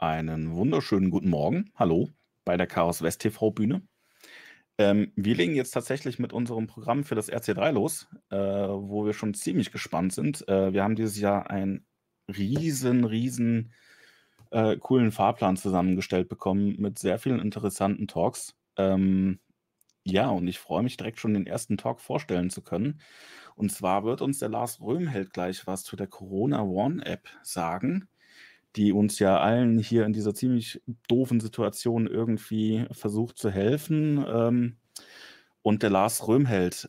Einen wunderschönen guten Morgen. Hallo bei der Chaos West TV Bühne. Wir legen jetzt tatsächlich mit unserem Programm für das RC3 los, wo wir schon ziemlich gespannt sind. Wir haben dieses Jahr einen riesen coolen Fahrplan zusammengestellt bekommen mit sehr vielen interessanten Talks. Ja, und ich freue mich direkt schon den ersten Talk vorstellen zu können. Und zwar wird uns der Lars Röhmheld gleich was zu der Corona Warn App sagen, die uns ja allen hier in dieser ziemlich doofen Situation irgendwie versucht zu helfen. Und der Lars Röhmheld,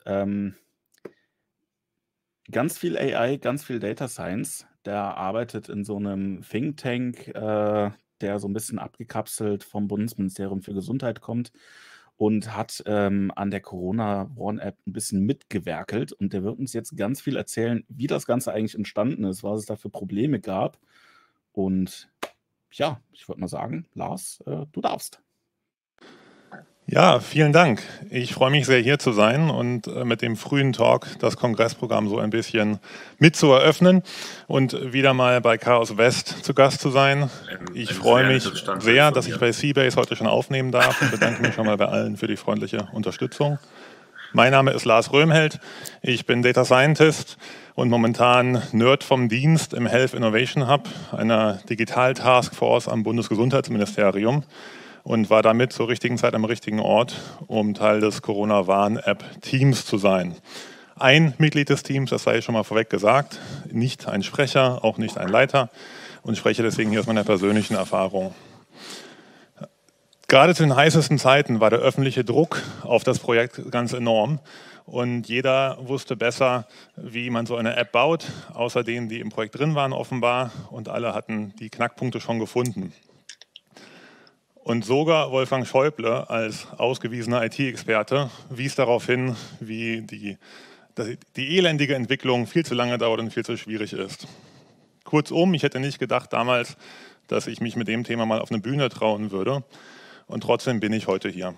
ganz viel AI, ganz viel Data Science. Der arbeitet in so einem Think Tank, der so ein bisschen abgekapselt vom Bundesministerium für Gesundheit kommt und hat, an der Corona-Warn-App ein bisschen mitgewerkelt. Und der wird uns jetzt ganz viel erzählen, wie das Ganze eigentlich entstanden ist, was es da für Probleme gab. Und ja, ich würde mal sagen, Lars, du darfst. Ja, vielen Dank. Ich freue mich sehr, hier zu sein und mit dem frühen Talk das Kongressprogramm so ein bisschen mit zu eröffnen und wieder mal bei Chaos West zu Gast zu sein. Ich freue mich sehr, dass ich bei Seabase heute schon aufnehmen darf und bedanke mich schon mal bei allen für die freundliche Unterstützung. Mein Name ist Lars Röhmheld. Ich bin Data Scientist und momentan Nerd vom Dienst im Health Innovation Hub, einer Digital-Taskforce am Bundesgesundheitsministerium, und war damit zur richtigen Zeit am richtigen Ort, um Teil des Corona-Warn-App-Teams zu sein. Ein Mitglied des Teams, das sei schon mal vorweg gesagt, nicht ein Sprecher, auch nicht ein Leiter, und spreche deswegen hier aus meiner persönlichen Erfahrung. Gerade zu den heißesten Zeiten war der öffentliche Druck auf das Projekt ganz enorm und jeder wusste besser, wie man so eine App baut, außer denen, die im Projekt drin waren offenbar, und alle hatten die Knackpunkte schon gefunden. Und sogar Wolfgang Schäuble als ausgewiesener IT-Experte wies darauf hin, wie die elendige Entwicklung viel zu lange dauert und viel zu schwierig ist. Kurzum, ich hätte nicht gedacht damals, dass ich mich mit dem Thema mal auf eine Bühne trauen würde. Und trotzdem bin ich heute hier.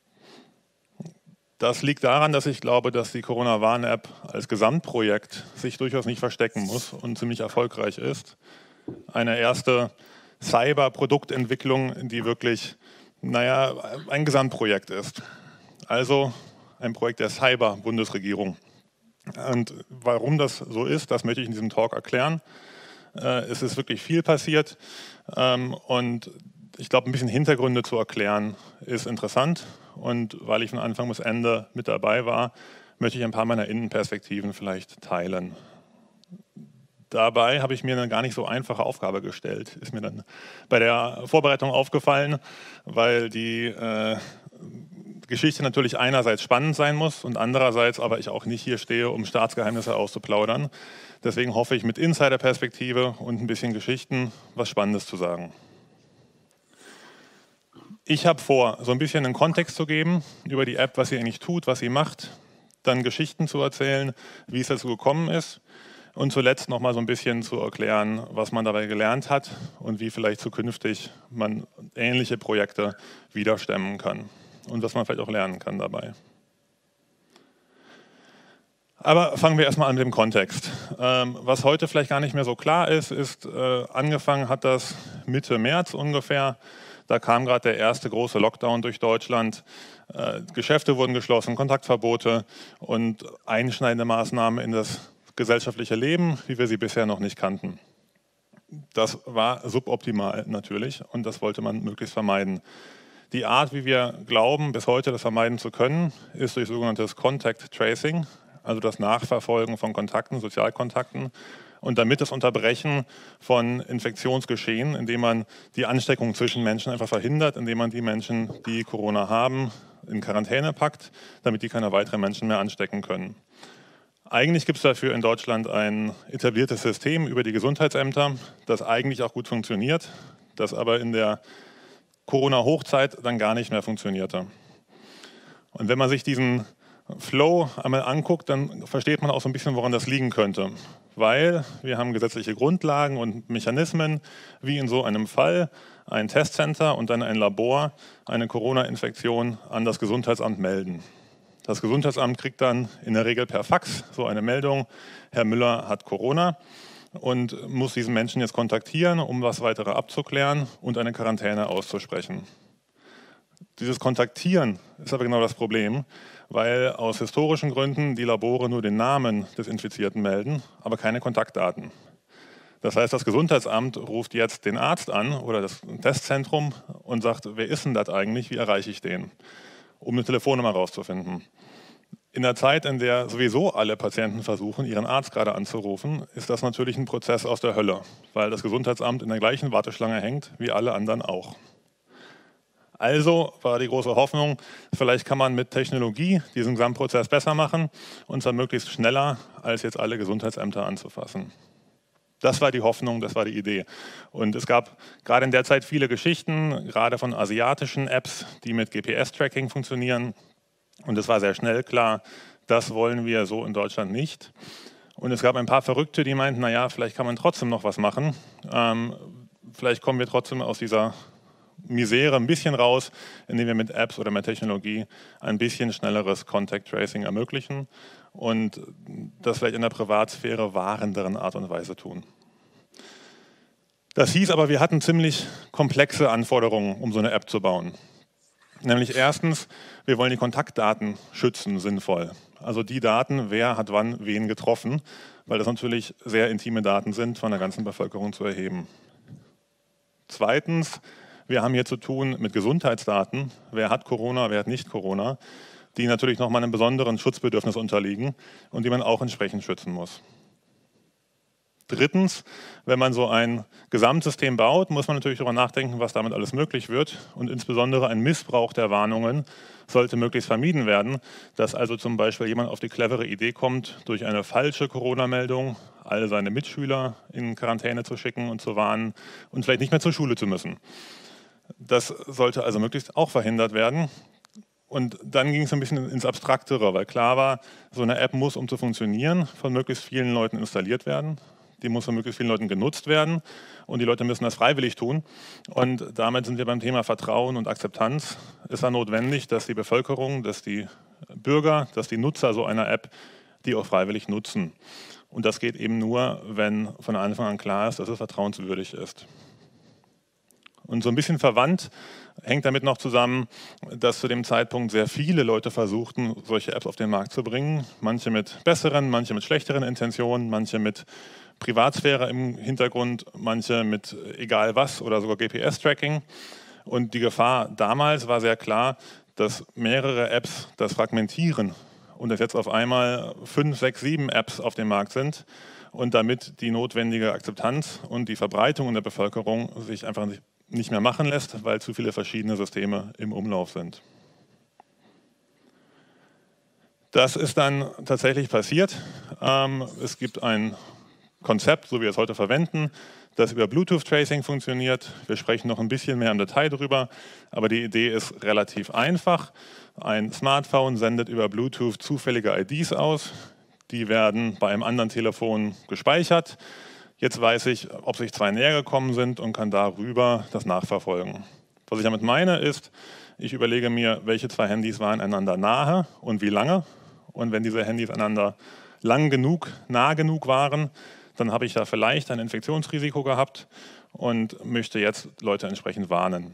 Das liegt daran, dass ich glaube, dass die Corona-Warn-App als Gesamtprojekt sich durchaus nicht verstecken muss und ziemlich erfolgreich ist. Eine erste Cyber-Produktentwicklung, die wirklich, ein Gesamtprojekt ist. Also ein Projekt der Cyber-Bundesregierung. Und warum das so ist, das möchte ich in diesem Talk erklären. Es ist wirklich viel passiert und ich glaube, ein bisschen Hintergründe zu erklären ist interessant. Und weil ich von Anfang bis Ende mit dabei war, möchte ich ein paar meiner Innenperspektiven vielleicht teilen. Dabei habe ich mir eine gar nicht so einfache Aufgabe gestellt. Ist mir dann bei der Vorbereitung aufgefallen, weil die Geschichte natürlich einerseits spannend sein muss und andererseits aber ich auch nicht hier stehe, um Staatsgeheimnisse auszuplaudern. Deswegen hoffe ich, mit Insiderperspektive und ein bisschen Geschichten was Spannendes zu sagen. Ich habe vor, so ein bisschen einen Kontext zu geben über die App, was sie eigentlich tut, was sie macht, dann Geschichten zu erzählen, wie es dazu gekommen ist, und zuletzt noch mal so ein bisschen zu erklären, was man dabei gelernt hat und wie vielleicht zukünftig man ähnliche Projekte wieder stemmen kann und was man vielleicht auch lernen kann dabei. Aber fangen wir erstmal an mit dem Kontext. Was heute vielleicht gar nicht mehr so klar ist, angefangen hat das Mitte März ungefähr. Da kam gerade der erste große Lockdown durch Deutschland. Geschäfte wurden geschlossen, Kontaktverbote und einschneidende Maßnahmen in das gesellschaftliche Leben, wie wir sie bisher noch nicht kannten. Das war suboptimal natürlich und das wollte man möglichst vermeiden. Die Art, wie wir glauben, bis heute das vermeiden zu können, ist durch sogenanntes Contact Tracing, also das Nachverfolgen von Kontakten, Sozialkontakten, und damit das Unterbrechen von Infektionsgeschehen, indem man die Ansteckung zwischen Menschen einfach verhindert, indem man die Menschen, die Corona haben, in Quarantäne packt, damit die keine weiteren Menschen mehr anstecken können. Eigentlich gibt es dafür in Deutschland ein etabliertes System über die Gesundheitsämter, das eigentlich auch gut funktioniert, das aber in der Corona-Hochzeit dann gar nicht mehr funktionierte. Und wenn man sich diesen Flow einmal anguckt, dann versteht man auch so ein bisschen, woran das liegen könnte. Weil wir haben gesetzliche Grundlagen und Mechanismen, wie in so einem Fall ein Testcenter und dann ein Labor eine Corona-Infektion an das Gesundheitsamt melden. Das Gesundheitsamt kriegt dann in der Regel per Fax so eine Meldung: Herr Müller hat Corona. und muss diesen Menschen jetzt kontaktieren, um was weitere abzuklären und eine Quarantäne auszusprechen. Dieses Kontaktieren ist aber genau das Problem, weil aus historischen Gründen die Labore nur den Namen des Infizierten melden, aber keine Kontaktdaten. Das heißt, das Gesundheitsamt ruft jetzt den Arzt an oder das Testzentrum und sagt, wer ist denn das eigentlich, wie erreiche ich den, um eine Telefonnummer rauszufinden. In der Zeit, in der sowieso alle Patienten versuchen, ihren Arzt gerade anzurufen, ist das natürlich ein Prozess aus der Hölle, weil das Gesundheitsamt in der gleichen Warteschlange hängt wie alle anderen auch. Also war die große Hoffnung, vielleicht kann man mit Technologie diesen Gesamtprozess besser machen und zwar möglichst schneller, als jetzt alle Gesundheitsämter anzufassen. Das war die Hoffnung, das war die Idee. Und es gab gerade in der Zeit viele Geschichten, gerade von asiatischen Apps, die mit GPS-Tracking funktionieren. Und es war sehr schnell klar, das wollen wir so in Deutschland nicht. Und es gab ein paar Verrückte, die meinten, naja, vielleicht kann man trotzdem noch was machen. Vielleicht kommen wir trotzdem aus dieser Misere ein bisschen raus, indem wir mit Apps oder mit Technologie ein bisschen schnelleres Contact Tracing ermöglichen und das vielleicht in der Privatsphäre wahrenderen Art und Weise tun. Das hieß aber, wir hatten ziemlich komplexe Anforderungen, um so eine App zu bauen. Nämlich erstens, wir wollen die Kontaktdaten schützen, sinnvoll. Also die Daten, wer hat wann wen getroffen, weil das natürlich sehr intime Daten sind, von der ganzen Bevölkerung zu erheben. Zweitens, wir haben hier zu tun mit Gesundheitsdaten, wer hat Corona, wer hat nicht Corona, die natürlich nochmal einem besonderen Schutzbedürfnis unterliegen und die man auch entsprechend schützen muss. Drittens, wenn man so ein Gesamtsystem baut, muss man natürlich darüber nachdenken, was damit alles möglich wird. Und insbesondere ein Missbrauch der Warnungen sollte möglichst vermieden werden, dass also zum Beispiel jemand auf die clevere Idee kommt, durch eine falsche Corona-Meldung alle seine Mitschüler in Quarantäne zu schicken und zu warnen und vielleicht nicht mehr zur Schule zu müssen. Das sollte also möglichst auch verhindert werden. Und dann ging es ein bisschen ins Abstraktere, weil klar war, so eine App muss, um zu funktionieren, von möglichst vielen Leuten installiert werden. Die muss von möglichst vielen Leuten genutzt werden und die Leute müssen das freiwillig tun. Und damit sind wir beim Thema Vertrauen und Akzeptanz. Es war notwendig, dass die Bevölkerung, dass die Bürger, dass die Nutzer so einer App die auch freiwillig nutzen. Und das geht eben nur, wenn von Anfang an klar ist, dass es vertrauenswürdig ist. Und so ein bisschen verwandt hängt damit noch zusammen, dass zu dem Zeitpunkt sehr viele Leute versuchten, solche Apps auf den Markt zu bringen. Manche mit besseren, manche mit schlechteren Intentionen, manche mit Privatsphäre im Hintergrund, manche mit egal was oder sogar GPS-Tracking. Und die Gefahr damals war sehr klar, dass mehrere Apps das fragmentieren und dass jetzt auf einmal 5, 6, 7 Apps auf dem Markt sind und damit die notwendige Akzeptanz und die Verbreitung in der Bevölkerung sich einfach nicht mehr machen lässt, weil zu viele verschiedene Systeme im Umlauf sind. Das ist dann tatsächlich passiert. Es gibt ein Konzept, so wie wir es heute verwenden, das über Bluetooth-Tracing funktioniert. Wir sprechen noch ein bisschen mehr im Detail darüber, aber die Idee ist relativ einfach. Ein Smartphone sendet über Bluetooth zufällige IDs aus. Die werden bei einem anderen Telefon gespeichert. Jetzt weiß ich, ob sich zwei näher gekommen sind und kann darüber das nachverfolgen. Was ich damit meine ist, ich überlege mir, welche zwei Handys waren einander nahe und wie lange. Und wenn diese Handys einander lang genug, nah genug waren, dann habe ich da vielleicht ein Infektionsrisiko gehabt und möchte jetzt Leute entsprechend warnen.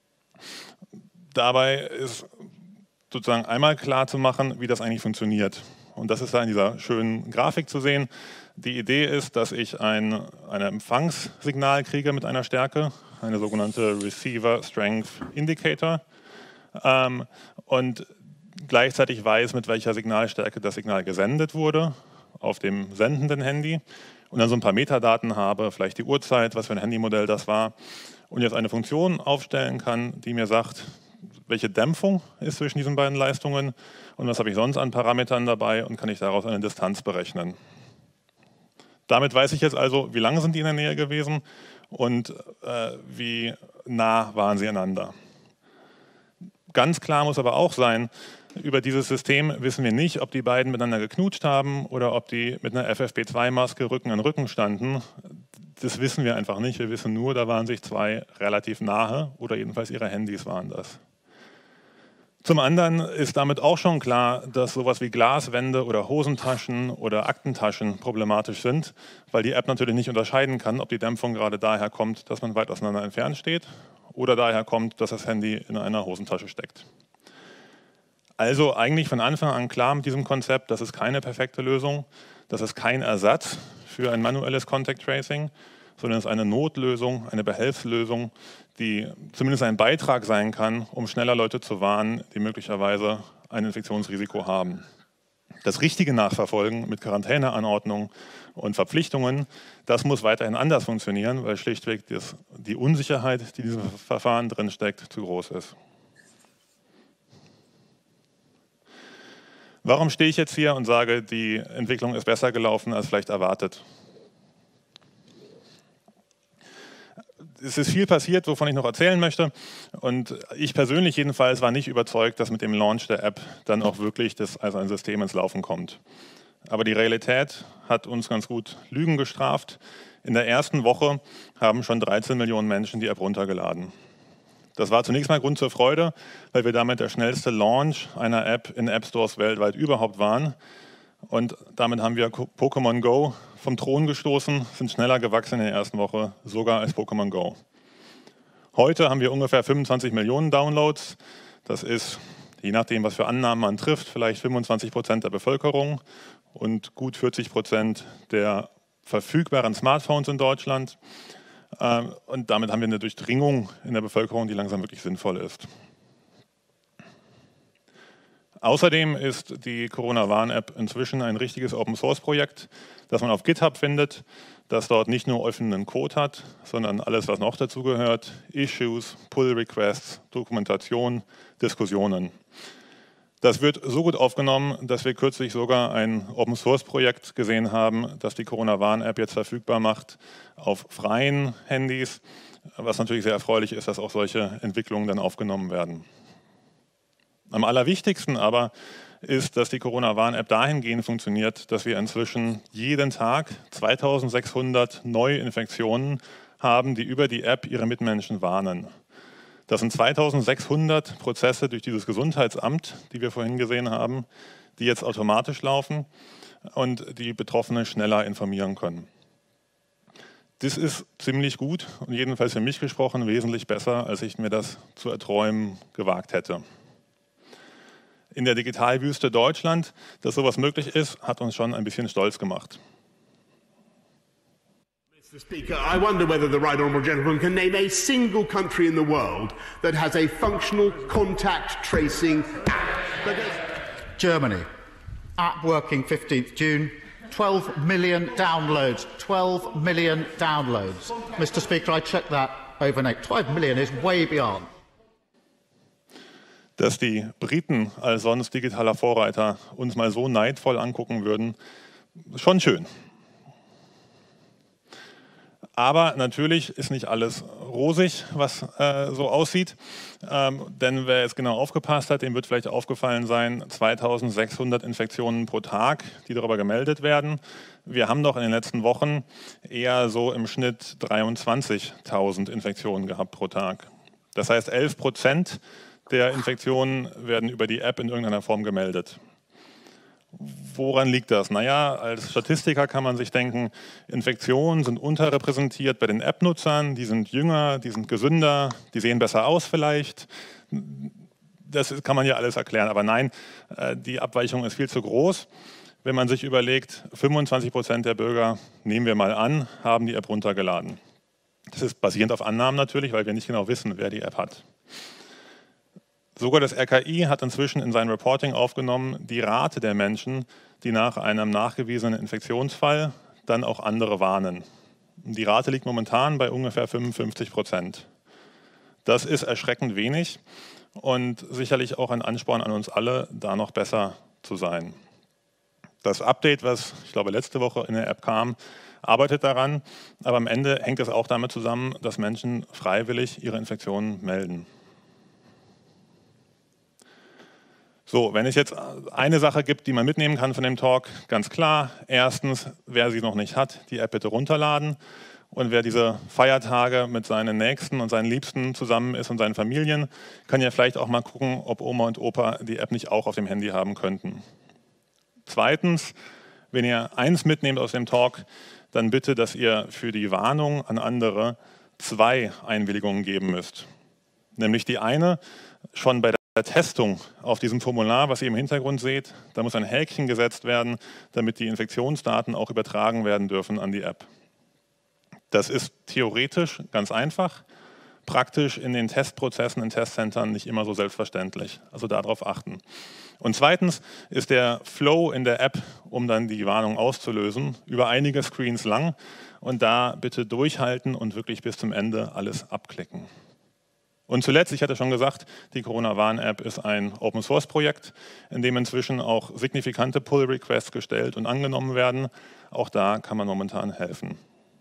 Dabei ist sozusagen einmal klar zu machen, wie das eigentlich funktioniert. Und das ist da in dieser schönen Grafik zu sehen. Die Idee ist, dass ich ein Empfangssignal kriege mit einer Stärke, eine sogenannte Receiver Strength Indicator, und gleichzeitig weiß, mit welcher Signalstärke das Signal gesendet wurde auf dem sendenden Handy und dann so ein paar Metadaten habe, vielleicht die Uhrzeit, was für ein Handymodell das war und jetzt eine Funktion aufstellen kann, die mir sagt, welche Dämpfung ist zwischen diesen beiden Leistungen und was habe ich sonst an Parametern dabei und kann ich daraus eine Distanz berechnen. Damit weiß ich jetzt also, wie lange sind die in der Nähe gewesen und wie nah waren sie einander. Ganz klar muss aber auch sein, über dieses System wissen wir nicht, ob die beiden miteinander geknutscht haben oder ob die mit einer FFP2-Maske Rücken an Rücken standen. Das wissen wir einfach nicht. Wir wissen nur, da waren sich zwei relativ nahe oder jedenfalls ihre Handys waren das. Zum anderen ist damit auch schon klar, dass sowas wie Glaswände oder Hosentaschen oder Aktentaschen problematisch sind, weil die App natürlich nicht unterscheiden kann, ob die Dämpfung gerade daher kommt, dass man weit auseinander entfernt steht oder daher kommt, dass das Handy in einer Hosentasche steckt. Also eigentlich von Anfang an klar mit diesem Konzept, das ist keine perfekte Lösung, das ist kein Ersatz für ein manuelles Contact Tracing, sondern es ist eine Notlösung, eine Behelfslösung, die zumindest ein Beitrag sein kann, um schneller Leute zu warnen, die möglicherweise ein Infektionsrisiko haben. Das richtige Nachverfolgen mit Quarantäneanordnungen und Verpflichtungen, das muss weiterhin anders funktionieren, weil schlichtweg die Unsicherheit, die in diesem Verfahren drinsteckt, zu groß ist. Warum stehe ich jetzt hier und sage, die Entwicklung ist besser gelaufen als vielleicht erwartet? Es ist viel passiert, wovon ich noch erzählen möchte. Und ich persönlich jedenfalls war nicht überzeugt, dass mit dem Launch der App dann auch wirklich ein System ins Laufen kommt. Aber die Realität hat uns ganz gut Lügen gestraft. In der ersten Woche haben schon 13 Millionen Menschen die App runtergeladen. Das war zunächst mal Grund zur Freude, weil wir damit der schnellste Launch einer App in App Stores weltweit überhaupt waren. Und damit haben wir Pokémon Go vom Thron gestoßen, sind schneller gewachsen in der ersten Woche, sogar als Pokémon Go. Heute haben wir ungefähr 25 Millionen Downloads. Das ist, je nachdem, was für Annahmen man trifft, vielleicht 25% der Bevölkerung und gut 40% der verfügbaren Smartphones in Deutschland. Und damit haben wir eine Durchdringung in der Bevölkerung, die langsam wirklich sinnvoll ist. Außerdem ist die Corona-Warn-App inzwischen ein richtiges Open-Source-Projekt, das man auf GitHub findet, das dort nicht nur offenen Code hat, sondern alles, was noch dazugehört: Issues, Pull-Requests, Dokumentation, Diskussionen. Das wird so gut aufgenommen, dass wir kürzlich sogar ein Open-Source-Projekt gesehen haben, das die Corona-Warn-App jetzt verfügbar macht auf freien Handys, was natürlich sehr erfreulich ist, dass auch solche Entwicklungen dann aufgenommen werden. Am allerwichtigsten aber ist, dass die Corona-Warn-App dahingehend funktioniert, dass wir inzwischen jeden Tag 2600 Neuinfektionen haben, die über die App ihre Mitmenschen warnen. Das sind 2600 Prozesse durch dieses Gesundheitsamt, die wir vorhin gesehen haben, die jetzt automatisch laufen und die Betroffene schneller informieren können. Das ist ziemlich gut und jedenfalls für mich gesprochen wesentlich besser, als ich mir das zu erträumen gewagt hätte. In der Digitalwüste Deutschland, dass sowas möglich ist, hat uns schon ein bisschen stolz gemacht. Mr. Speaker, I wonder whether the right honourable gentleman can name a single country in the world that has a functional contact tracing app. Germany, app working 15th June, 12 million downloads, 12 million downloads. Mr. Speaker, I checked that overnight. 12 million is way beyond. Dass die Briten als sonst digitaler Vorreiter uns mal so neidvoll angucken würden, schon schön. Aber natürlich ist nicht alles rosig, was so aussieht. Denn wer jetzt genau aufgepasst hat, dem wird vielleicht aufgefallen sein, 2600 Infektionen pro Tag, die darüber gemeldet werden. Wir haben doch in den letzten Wochen eher so im Schnitt 23.000 Infektionen gehabt pro Tag. Das heißt, 11% der Infektionen werden über die App in irgendeiner Form gemeldet. Woran liegt das? Naja, als Statistiker kann man sich denken, Infektionen sind unterrepräsentiert bei den App-Nutzern, die sind jünger, die sind gesünder, die sehen besser aus vielleicht. Das kann man ja alles erklären, aber nein, die Abweichung ist viel zu groß. Wenn man sich überlegt, 25% der Bürger, nehmen wir mal an, haben die App runtergeladen. Das ist basierend auf Annahmen natürlich, weil wir nicht genau wissen, wer die App hat. Sogar das RKI hat inzwischen in sein Reporting aufgenommen, die Rate der Menschen, die nach einem nachgewiesenen Infektionsfall dann auch andere warnen. Die Rate liegt momentan bei ungefähr 55%. Das ist erschreckend wenig und sicherlich auch ein Ansporn an uns alle, da noch besser zu sein. Das Update, was ich glaube letzte Woche in der App kam, arbeitet daran, aber am Ende hängt es auch damit zusammen, dass Menschen freiwillig ihre Infektionen melden. So, wenn es jetzt eine Sache gibt, die man mitnehmen kann von dem Talk, ganz klar. Erstens, wer sie noch nicht hat, die App bitte runterladen. Und wer diese Feiertage mit seinen Nächsten und seinen Liebsten zusammen ist und seinen Familien, kann ja vielleicht auch mal gucken, ob Oma und Opa die App nicht auch auf dem Handy haben könnten. Zweitens, wenn ihr eins mitnehmt aus dem Talk, dann bitte, dass ihr für die Warnung an andere 2 Einwilligungen geben müsst. Nämlich die eine schon bei der Testung auf diesem Formular, was ihr im Hintergrund seht, da muss ein Häkchen gesetzt werden, damit die Infektionsdaten auch übertragen werden dürfen an die App. Das ist theoretisch ganz einfach, praktisch in den Testprozessen, in Testcentern nicht immer so selbstverständlich. Also darauf achten. Und zweitens ist der Flow in der App, um dann die Warnung auszulösen, über einige Screens lang. Und da bitte durchhalten und wirklich bis zum Ende alles abklicken. Und zuletzt, ich hatte schon gesagt, die Corona-Warn-App ist ein Open-Source-Projekt, in dem inzwischen auch signifikante Pull-Requests gestellt und angenommen werden. Auch da kann man momentan helfen.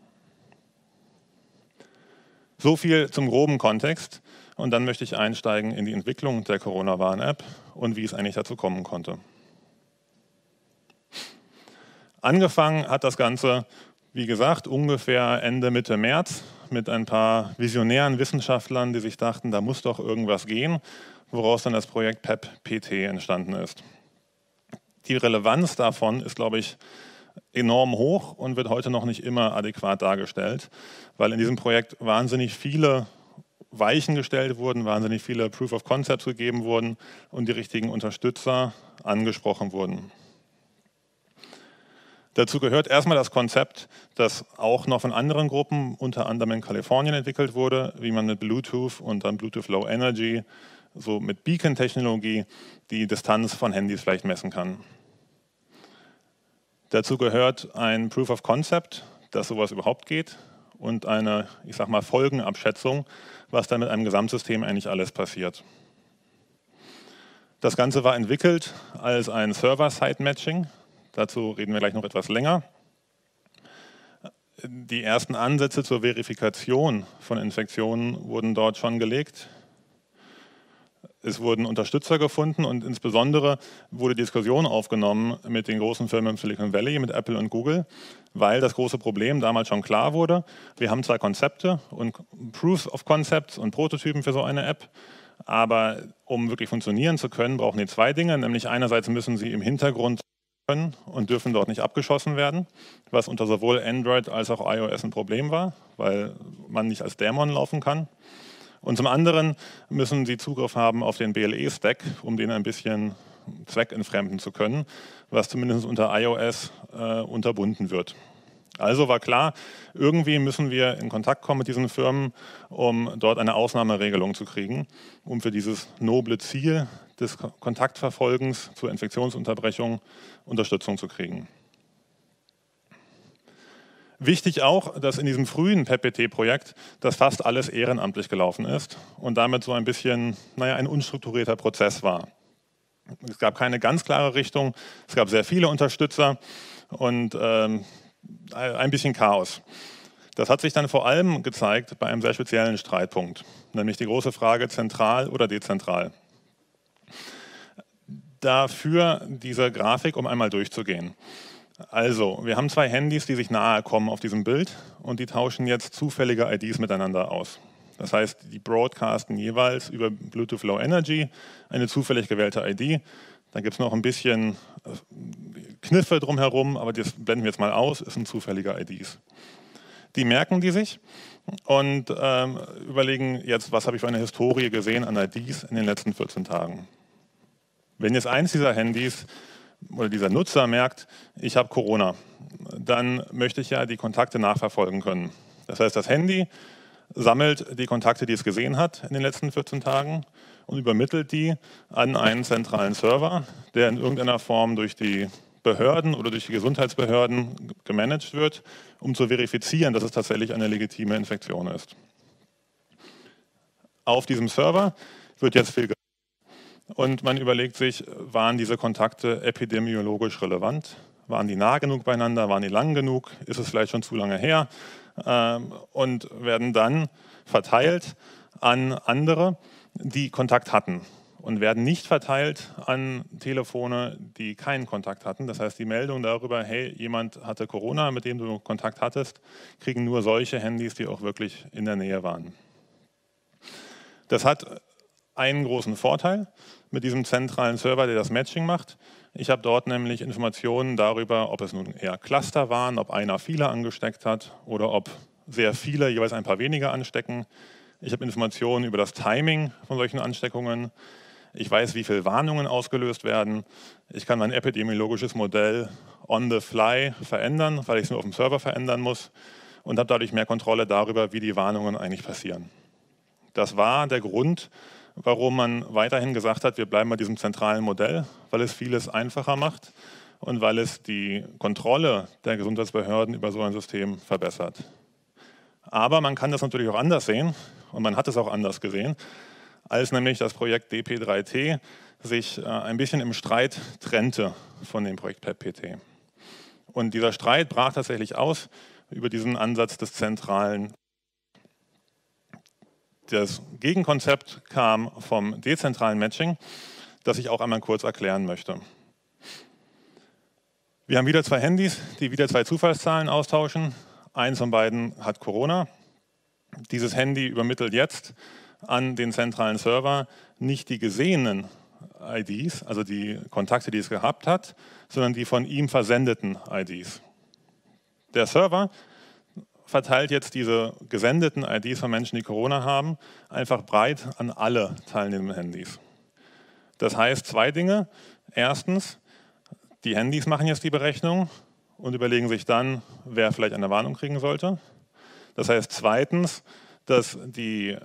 So viel zum groben Kontext. Und dann möchte ich einsteigen in die Entwicklung der Corona-Warn-App und wie es eigentlich dazu kommen konnte. Angefangen hat das Ganze, wie gesagt, ungefähr Ende, Mitte März mit ein paar visionären Wissenschaftlern, die sich dachten, da muss doch irgendwas gehen, woraus dann das Projekt PEP-PT entstanden ist. Die Relevanz davon ist, glaube ich, enorm hoch und wird heute noch nicht immer adäquat dargestellt, weil in diesem Projekt wahnsinnig viele Weichen gestellt wurden, wahnsinnig viele Proof of Concepts gegeben wurden und die richtigen Unterstützer angesprochen wurden. Dazu gehört erstmal das Konzept, das auch noch von anderen Gruppen, unter anderem in Kalifornien, entwickelt wurde, wie man mit Bluetooth und dann Bluetooth Low Energy, so mit Beacon-Technologie, die Distanz von Handys vielleicht messen kann. Dazu gehört ein Proof of Concept, dass sowas überhaupt geht und eine, ich sag mal, Folgenabschätzung, was dann mit einem Gesamtsystem eigentlich alles passiert. Das Ganze war entwickelt als ein Server-Side-Matching. Dazu reden wir gleich noch etwas länger. Die ersten Ansätze zur Verifikation von Infektionen wurden dort schon gelegt. Es wurden Unterstützer gefunden und insbesondere wurde Diskussion aufgenommen mit den großen Firmen im Silicon Valley, mit Apple und Google, weil das große Problem damals schon klar wurde. Wir haben zwar Konzepte und Proofs of Concepts und Prototypen für so eine App, aber um wirklich funktionieren zu können, brauchen die 2 Dinge. Nämlich einerseits müssen sie im Hintergrund können und dürfen dort nicht abgeschossen werden, was unter sowohl Android als auch iOS ein Problem war, weil man nicht als Dämon laufen kann. Und zum anderen müssen sie Zugriff haben auf den BLE-Stack, um den ein bisschen zweckentfremden zu können, was zumindest unter iOS unterbunden wird. Also war klar, irgendwie müssen wir in Kontakt kommen mit diesen Firmen, um dort eine Ausnahmeregelung zu kriegen, um für dieses noble Ziel des Kontaktverfolgens zur Infektionsunterbrechung Unterstützung zu kriegen. Wichtig auch, dass in diesem frühen PEP-PT-Projekt das fast alles ehrenamtlich gelaufen ist und damit so ein bisschen, ein unstrukturierter Prozess war. Es gab keine ganz klare Richtung, es gab sehr viele Unterstützer und ein bisschen Chaos. Das hat sich dann vor allem gezeigt bei einem sehr speziellen Streitpunkt, nämlich die große Frage zentral oder dezentral. Dafür diese Grafik, um einmal durchzugehen. Also, wir haben 2 Handys, die sich nahe kommen auf diesem Bild und die tauschen jetzt zufällige IDs miteinander aus. Das heißt, die broadcasten jeweils über Bluetooth Low Energy eine zufällig gewählte ID. Da gibt es noch ein bisschen Kniffe drumherum, aber das blenden wir jetzt mal aus, es sind zufällige IDs. Die merken die sich und überlegen jetzt, was habe ich für eine Historie gesehen an IDs in den letzten 14 Tagen. Wenn jetzt eins dieser Handys oder dieser Nutzer merkt, ich habe Corona, dann möchte ich ja die Kontakte nachverfolgen können. Das heißt, das Handy sammelt die Kontakte, die es gesehen hat in den letzten 14 Tagen und übermittelt die an einen zentralen Server, der in irgendeiner Form durch die Behörden oder durch die Gesundheitsbehörden gemanagt wird, um zu verifizieren, dass es tatsächlich eine legitime Infektion ist. Auf diesem Server wird jetzt viel und man überlegt sich, waren diese Kontakte epidemiologisch relevant? Waren die nah genug beieinander? Waren die lang genug? Ist es vielleicht schon zu lange her? Und werden dann verteilt an andere, die Kontakt hatten. und werden nicht verteilt an Telefone, die keinen Kontakt hatten. Das heißt, die Meldung darüber, hey, jemand hatte Corona, mit dem du Kontakt hattest, kriegen nur solche Handys, die auch wirklich in der Nähe waren. Das hat einen großen Vorteil mit diesem zentralen Server, der das Matching macht. Ich habe dort nämlich Informationen darüber, ob es nun eher Cluster waren, ob einer viele angesteckt hat oder ob sehr viele jeweils ein paar weniger anstecken. Ich habe Informationen über das Timing von solchen Ansteckungen. Ich weiß, wie viele Warnungen ausgelöst werden. Ich kann mein epidemiologisches Modell on the fly verändern, weil ich es nur auf dem Server verändern muss und habe dadurch mehr Kontrolle darüber, wie die Warnungen eigentlich passieren. Das war der Grund, warum man weiterhin gesagt hat, wir bleiben bei diesem zentralen Modell, weil es vieles einfacher macht und weil es die Kontrolle der Gesundheitsbehörden über so ein System verbessert. Aber man kann das natürlich auch anders sehen und man hat es auch anders gesehen, als nämlich das Projekt DP3T sich ein bisschen im Streit trennte von dem Projekt PEP-PT. Und dieser Streit brach tatsächlich aus über diesen Ansatz des zentralen. Das Gegenkonzept kam vom dezentralen Matching, das ich auch einmal kurz erklären möchte. Wir haben wieder zwei Handys, die wieder zwei Zufallszahlen austauschen. Eins von beiden hat Corona. Dieses Handy übermittelt jetzt an den zentralen Server nicht die gesehenen IDs, also die Kontakte, die es gehabt hat, sondern die von ihm versendeten IDs. Der Server verteilt jetzt diese gesendeten IDs von Menschen, die Corona haben, einfach breit an alle teilnehmenden Handys. Das heißt zwei Dinge. Erstens, die Handys machen jetzt die Berechnung und überlegen sich dann, wer vielleicht eine Warnung kriegen sollte. Das heißt zweitens, dass die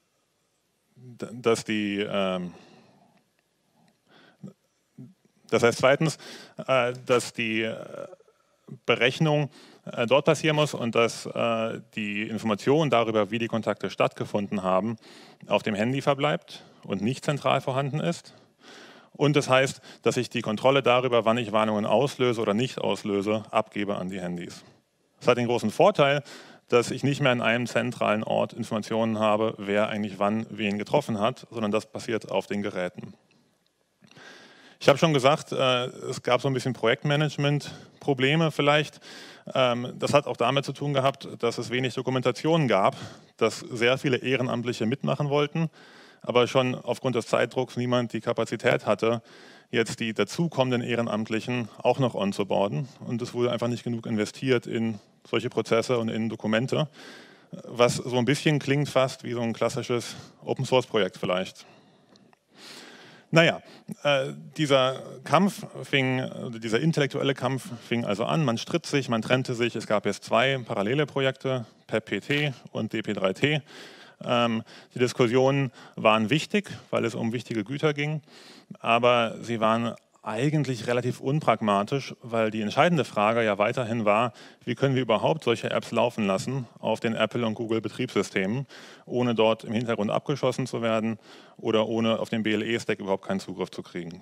Berechnung dort passieren muss und dass die Information darüber, wie die Kontakte stattgefunden haben, auf dem Handy verbleibt und nicht zentral vorhanden ist. Und das heißt, dass ich die Kontrolle darüber, wann ich Warnungen auslöse oder nicht auslöse, abgebe an die Handys. Das hat den großen Vorteil, dass ich nicht mehr an einem zentralen Ort Informationen habe, wer eigentlich wann wen getroffen hat, sondern das passiert auf den Geräten. Ich habe schon gesagt, es gab so ein bisschen Projektmanagement-Probleme vielleicht. Das hat auch damit zu tun gehabt, dass es wenig Dokumentation gab, dass sehr viele Ehrenamtliche mitmachen wollten, aber schon aufgrund des Zeitdrucks niemand die Kapazität hatte, jetzt die dazukommenden Ehrenamtlichen auch noch onzuboarden. Und es wurde einfach nicht genug investiert in solche Prozesse und in Dokumente, was so ein bisschen klingt fast wie so ein klassisches Open-Source-Projekt vielleicht. Naja, dieser intellektuelle Kampf fing also an, man stritt sich, man trennte sich, es gab jetzt zwei parallele Projekte, PEP-PT und DP3T. Die Diskussionen waren wichtig, weil es um wichtige Güter ging, aber sie waren eigentlich relativ unpragmatisch, weil die entscheidende Frage ja weiterhin war, wie können wir überhaupt solche Apps laufen lassen auf den Apple- und Google-Betriebssystemen, ohne dort im Hintergrund abgeschossen zu werden oder ohne auf den BLE-Stack überhaupt keinen Zugriff zu kriegen.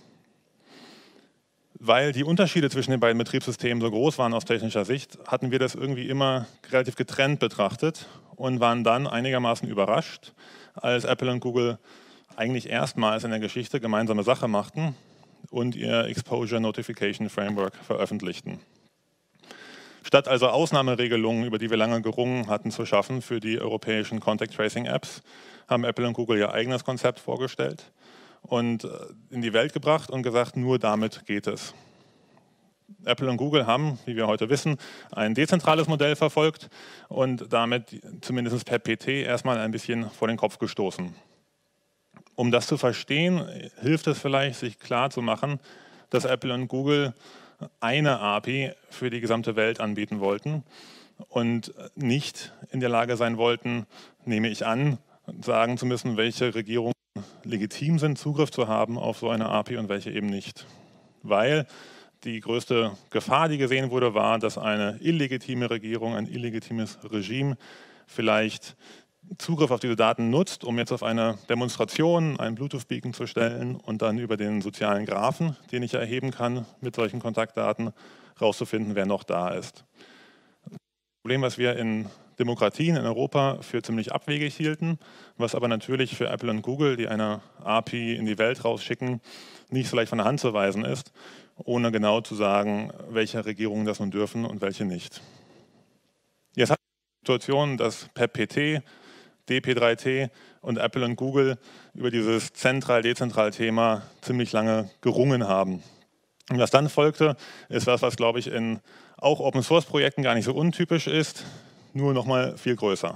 Weil die Unterschiede zwischen den beiden Betriebssystemen so groß waren aus technischer Sicht, hatten wir das irgendwie immer relativ getrennt betrachtet und waren dann einigermaßen überrascht, als Apple und Google eigentlich erstmals in der Geschichte gemeinsame Sache machten und ihr Exposure Notification Framework veröffentlichten. Statt also Ausnahmeregelungen, über die wir lange gerungen hatten, zu schaffen für die europäischen Contact Tracing Apps, haben Apple und Google ihr eigenes Konzept vorgestellt und in die Welt gebracht und gesagt, nur damit geht es. Apple und Google haben, wie wir heute wissen, ein dezentrales Modell verfolgt und damit zumindest PEP-PT erstmal ein bisschen vor den Kopf gestoßen. Um das zu verstehen, hilft es vielleicht, sich klar zu machen, dass Apple und Google eine API für die gesamte Welt anbieten wollten und nicht in der Lage sein wollten, nehme ich an, sagen zu müssen, welche Regierungen legitim sind, Zugriff zu haben auf so eine API und welche eben nicht. Weil die größte Gefahr, die gesehen wurde, war, dass eine illegitime Regierung, ein illegitimes Regime vielleicht Zugriff auf diese Daten nutzt, um jetzt auf eine Demonstration einen Bluetooth-Beacon zu stellen und dann über den sozialen Graphen, den ich erheben kann, mit solchen Kontaktdaten rauszufinden, wer noch da ist. Das Problem, was wir in Demokratien in Europa für ziemlich abwegig hielten, was aber natürlich für Apple und Google, die eine API in die Welt rausschicken, nicht so leicht von der Hand zu weisen ist, ohne genau zu sagen, welche Regierungen das nun dürfen und welche nicht. Jetzt hat die Situation, dass PEP-PT, DP3T und Apple und Google über dieses zentral-dezentral-Thema ziemlich lange gerungen haben. Und was dann folgte, ist was glaube ich, in auch Open-Source-Projekten gar nicht so untypisch ist, nur noch mal viel größer.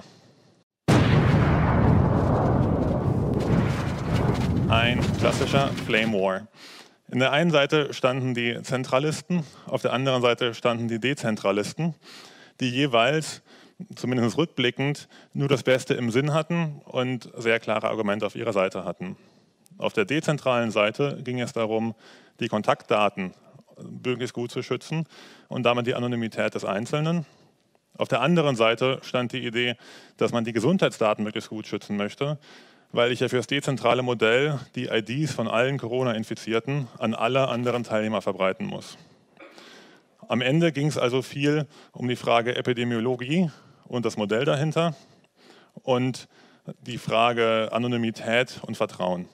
Ein klassischer Flame War. In der einen Seite standen die Zentralisten, auf der anderen Seite standen die Dezentralisten, die jeweils, zumindest rückblickend, nur das Beste im Sinn hatten und sehr klare Argumente auf ihrer Seite hatten. Auf der dezentralen Seite ging es darum, die Kontaktdaten möglichst gut zu schützen und damit die Anonymität des Einzelnen. Auf der anderen Seite stand die Idee, dass man die Gesundheitsdaten möglichst gut schützen möchte, weil ich ja für das dezentrale Modell die IDs von allen Corona-Infizierten an alle anderen Teilnehmer verbreiten muss. Am Ende ging es also viel um die Frage Epidemiologie und das Modell dahinter und die Frage Anonymität und Vertrauen.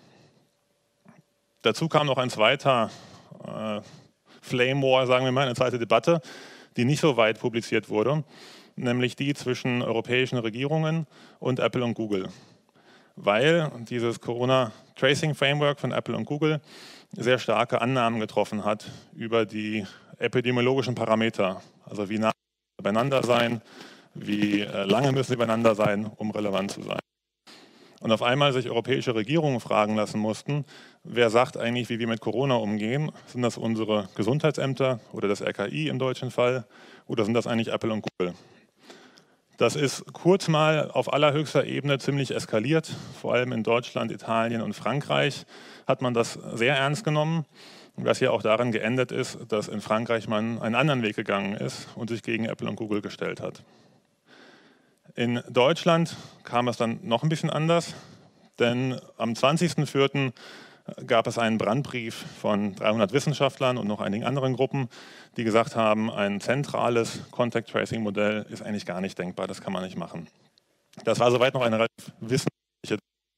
Dazu kam noch ein zweiter Flame War, sagen wir mal, eine zweite Debatte, die nicht so weit publiziert wurde, nämlich die zwischen europäischen Regierungen und Apple und Google. Weil dieses Corona-Tracing-Framework von Apple und Google sehr starke Annahmen getroffen hat über die epidemiologischen Parameter, also wie nah sie beieinander sein, wie lange müssen sie beieinander sein, um relevant zu sein. Und auf einmal sich europäische Regierungen fragen lassen mussten, wer sagt eigentlich, wie wir mit Corona umgehen? Sind das unsere Gesundheitsämter oder das RKI im deutschen Fall oder sind das eigentlich Apple und Google? Das ist kurz mal auf allerhöchster Ebene ziemlich eskaliert, vor allem in Deutschland, Italien und Frankreich hat man das sehr ernst genommen, was ja auch daran geendet ist, dass in Frankreich man einen anderen Weg gegangen ist und sich gegen Apple und Google gestellt hat. In Deutschland kam es dann noch ein bisschen anders, denn am 20.04. gab es einen Brandbrief von 300 Wissenschaftlern und noch einigen anderen Gruppen, die gesagt haben, ein zentrales Contact-Tracing-Modell ist eigentlich gar nicht denkbar, das kann man nicht machen. Das war soweit noch eine relativ wissenschaftliche,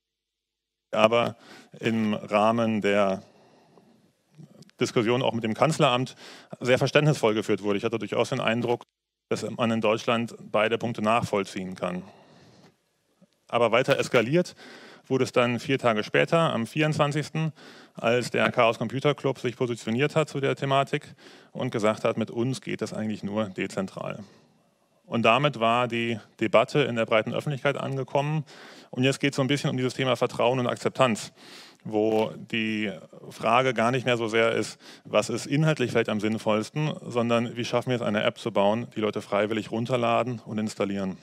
aber im Rahmen der Diskussion auch mit dem Kanzleramt sehr verständnisvoll geführt wurde. Ich hatte durchaus den Eindruck, dass man in Deutschland beide Punkte nachvollziehen kann. Aber weiter eskaliert wurde es dann 4 Tage später, am 24., als der Chaos Computer Club sich positioniert hat zu der Thematik und gesagt hat, mit uns geht das eigentlich nur dezentral. Und damit war die Debatte in der breiten Öffentlichkeit angekommen. Und jetzt geht es so ein bisschen um dieses Thema Vertrauen und Akzeptanz, wo die Frage gar nicht mehr so sehr ist, was ist inhaltlich vielleicht am sinnvollsten, sondern wie schaffen wir es, eine App zu bauen, die Leute freiwillig runterladen und installieren.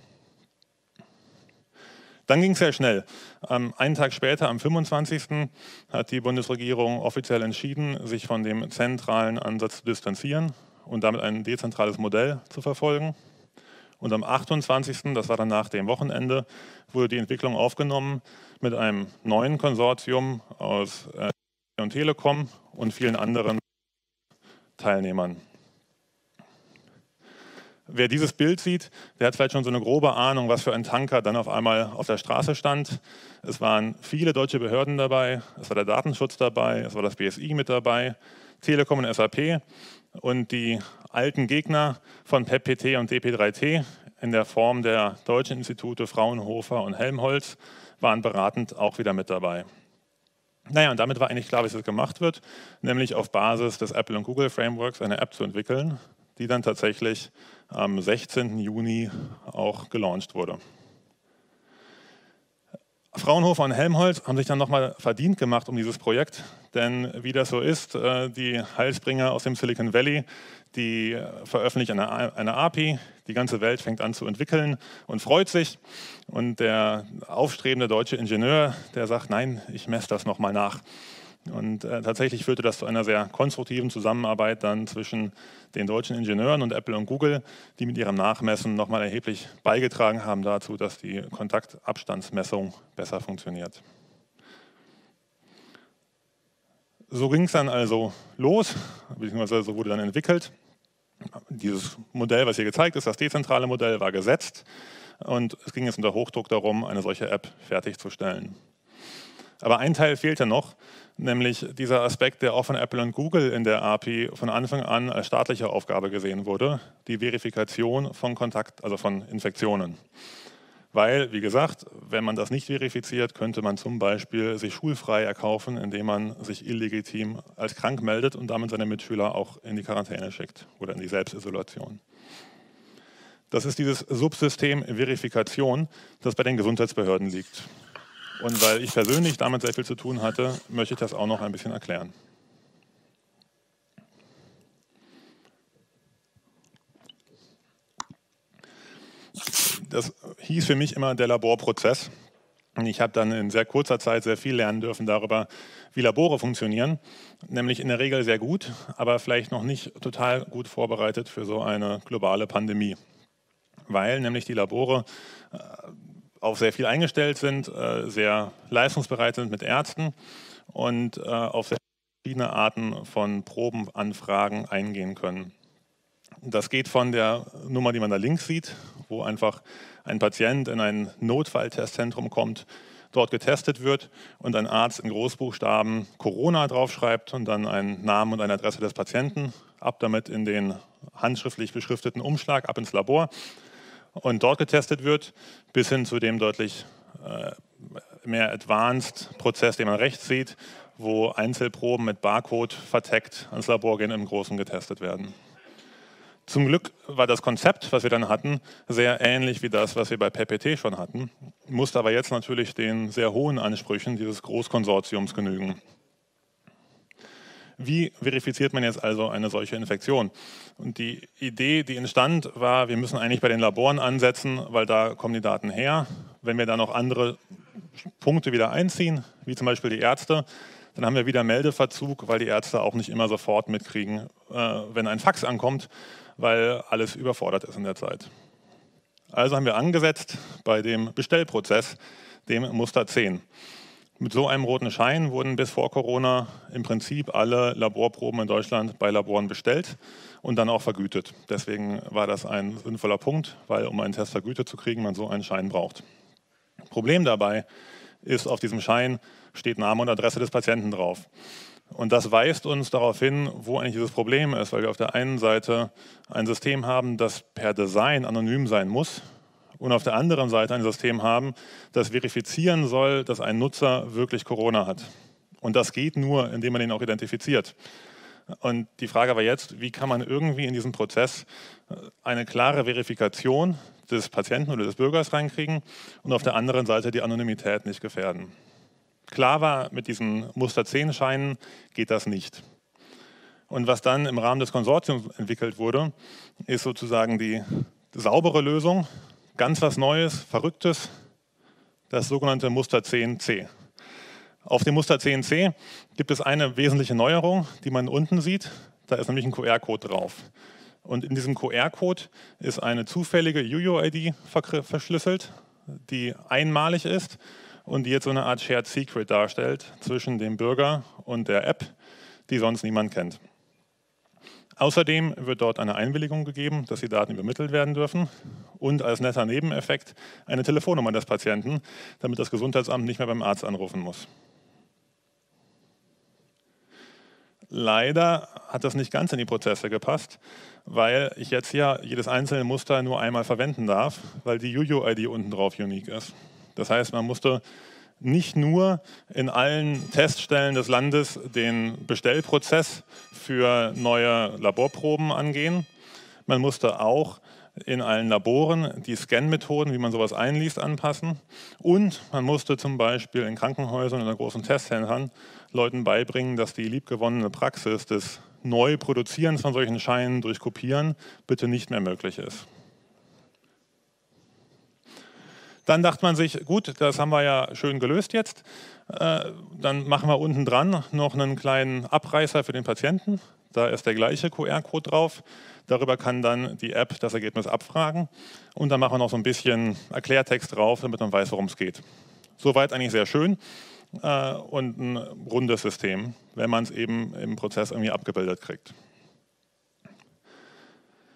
Dann ging es sehr schnell. Einen Tag später, am 25. hat die Bundesregierung offiziell entschieden, sich von dem zentralen Ansatz zu distanzieren und damit ein dezentrales Modell zu verfolgen. Und am 28., das war dann nach dem Wochenende, wurde die Entwicklung aufgenommen mit einem neuen Konsortium aus und Telekom und vielen anderen Teilnehmern. Wer dieses Bild sieht, der hat vielleicht schon so eine grobe Ahnung, was für ein Tanker dann auf einmal auf der Straße stand. Es waren viele deutsche Behörden dabei, es war der Datenschutz dabei, es war das BSI mit dabei, Telekom und SAP und die alten Gegner von PEP-PT und DP3T in der Form der deutschen Institute Fraunhofer und Helmholtz waren beratend auch wieder mit dabei. Naja, und damit war eigentlich klar, wie es gemacht wird, nämlich auf Basis des Apple und Google Frameworks eine App zu entwickeln, die dann tatsächlich am 16. Juni auch gelauncht wurde. Fraunhofer und Helmholtz haben sich dann nochmal verdient gemacht um dieses Projekt, denn wie das so ist, die Heilsbringer aus dem Silicon Valley, die veröffentlichen eine API, die ganze Welt fängt an zu entwickeln und freut sich und der aufstrebende deutsche Ingenieur, der sagt, nein, ich messe das nochmal nach. Und tatsächlich führte das zu einer sehr konstruktiven Zusammenarbeit dann zwischen den deutschen Ingenieuren und Apple und Google, die mit ihrem Nachmessen nochmal erheblich beigetragen haben dazu, dass die Kontaktabstandsmessung besser funktioniert. So ging es dann also los, beziehungsweise so wurde dann entwickelt. Dieses Modell, was hier gezeigt ist, das dezentrale Modell, war gesetzt. Und es ging jetzt unter Hochdruck darum, eine solche App fertigzustellen. Aber ein Teil fehlte noch, nämlich dieser Aspekt, der auch von Apple und Google in der API von Anfang an als staatliche Aufgabe gesehen wurde, die Verifikation von also von Infektionen. Weil, wie gesagt, wenn man das nicht verifiziert, könnte man zum Beispiel sich schulfrei erkaufen, indem man sich illegitim als krank meldet und damit seine Mitschüler auch in die Quarantäne schickt oder in die Selbstisolation. Das ist dieses Subsystem Verifikation, das bei den Gesundheitsbehörden liegt. Und weil ich persönlich damit sehr viel zu tun hatte, möchte ich das auch noch ein bisschen erklären. Das hieß für mich immer der Laborprozess. Und ich habe dann in sehr kurzer Zeit sehr viel lernen dürfen darüber, wie Labore funktionieren. Nämlich in der Regel sehr gut, aber vielleicht noch nicht total gut vorbereitet für so eine globale Pandemie. Weil nämlich die Labore auf sehr viel eingestellt sind, sehr leistungsbereit sind mit Ärzten und auf sehr verschiedene Arten von Probenanfragen eingehen können. Das geht von der Nummer, die man da links sieht, wo einfach ein Patient in ein Notfalltestzentrum kommt, dort getestet wird und ein Arzt in Großbuchstaben Corona draufschreibt und dann einen Namen und eine Adresse des Patienten, ab damit in den handschriftlich beschrifteten Umschlag, ab ins Labor und dort getestet wird, bis hin zu dem deutlich mehr advanced Prozess, den man rechts sieht, wo Einzelproben mit Barcode verteckt ans Labor gehen und im Großen getestet werden. Zum Glück war das Konzept, was wir dann hatten, sehr ähnlich wie das, was wir bei PPT schon hatten, musste aber jetzt natürlich den sehr hohen Ansprüchen dieses Großkonsortiums genügen. Wie verifiziert man jetzt also eine solche Infektion? Und die Idee, die entstand, war, wir müssen eigentlich bei den Laboren ansetzen, weil da kommen die Daten her. Wenn wir da noch andere Punkte wieder einziehen, wie zum Beispiel die Ärzte, dann haben wir wieder Meldeverzug, weil die Ärzte auch nicht immer sofort mitkriegen, wenn ein Fax ankommt, weil alles überfordert ist in der Zeit. Also haben wir angesetzt bei dem Bestellprozess, dem Muster 10. Mit so einem roten Schein wurden bis vor Corona im Prinzip alle Laborproben in Deutschland bei Laboren bestellt und dann auch vergütet. Deswegen war das ein sinnvoller Punkt, weil um einen Test vergütet zu kriegen, man so einen Schein braucht. Problem dabei ist, auf diesem Schein steht Name und Adresse des Patienten drauf. Und das weist uns darauf hin, wo eigentlich dieses Problem ist, weil wir auf der einen Seite ein System haben, das per Design anonym sein muss und auf der anderen Seite ein System haben, das verifizieren soll, dass ein Nutzer wirklich Corona hat. Und das geht nur, indem man ihn auch identifiziert. Und die Frage war jetzt, wie kann man irgendwie in diesen Prozess eine klare Verifikation des Patienten oder des Bürgers reinkriegen und auf der anderen Seite die Anonymität nicht gefährden. Klar war, mit diesen Muster-10-Scheinen geht das nicht. Und was dann im Rahmen des Konsortiums entwickelt wurde, ist sozusagen die saubere Lösung, ganz was Neues, Verrücktes, das sogenannte Muster 10c. Auf dem Muster 10c gibt es eine wesentliche Neuerung, die man unten sieht. Da ist nämlich ein QR-Code drauf. Und in diesem QR-Code ist eine zufällige UUID verschlüsselt, die einmalig ist und die jetzt so eine Art Shared Secret darstellt zwischen dem Bürger und der App, die sonst niemand kennt. Außerdem wird dort eine Einwilligung gegeben, dass die Daten übermittelt werden dürfen und als netter Nebeneffekt eine Telefonnummer des Patienten, damit das Gesundheitsamt nicht mehr beim Arzt anrufen muss. Leider hat das nicht ganz in die Prozesse gepasst, weil ich jetzt ja jedes einzelne Muster nur einmal verwenden darf, weil die UUID unten drauf unique ist. Das heißt, man musste nicht nur in allen Teststellen des Landes den Bestellprozess für neue Laborproben angehen, man musste auch in allen Laboren die Scan-Methoden, wie man sowas einliest, anpassen und man musste zum Beispiel in Krankenhäusern oder großen Testzentren Leuten beibringen, dass die liebgewonnene Praxis des Neuproduzierens von solchen Scheinen durch Kopieren bitte nicht mehr möglich ist. Dann dachte man sich, gut, das haben wir ja schön gelöst jetzt, dann machen wir unten dran noch einen kleinen Abreißer für den Patienten. Da ist der gleiche QR-Code drauf. Darüber kann dann die App das Ergebnis abfragen. Und dann machen wir noch so ein bisschen Erklärtext drauf, damit man weiß, worum es geht. Soweit eigentlich sehr schön und ein rundes System, wenn man es eben im Prozess irgendwie abgebildet kriegt.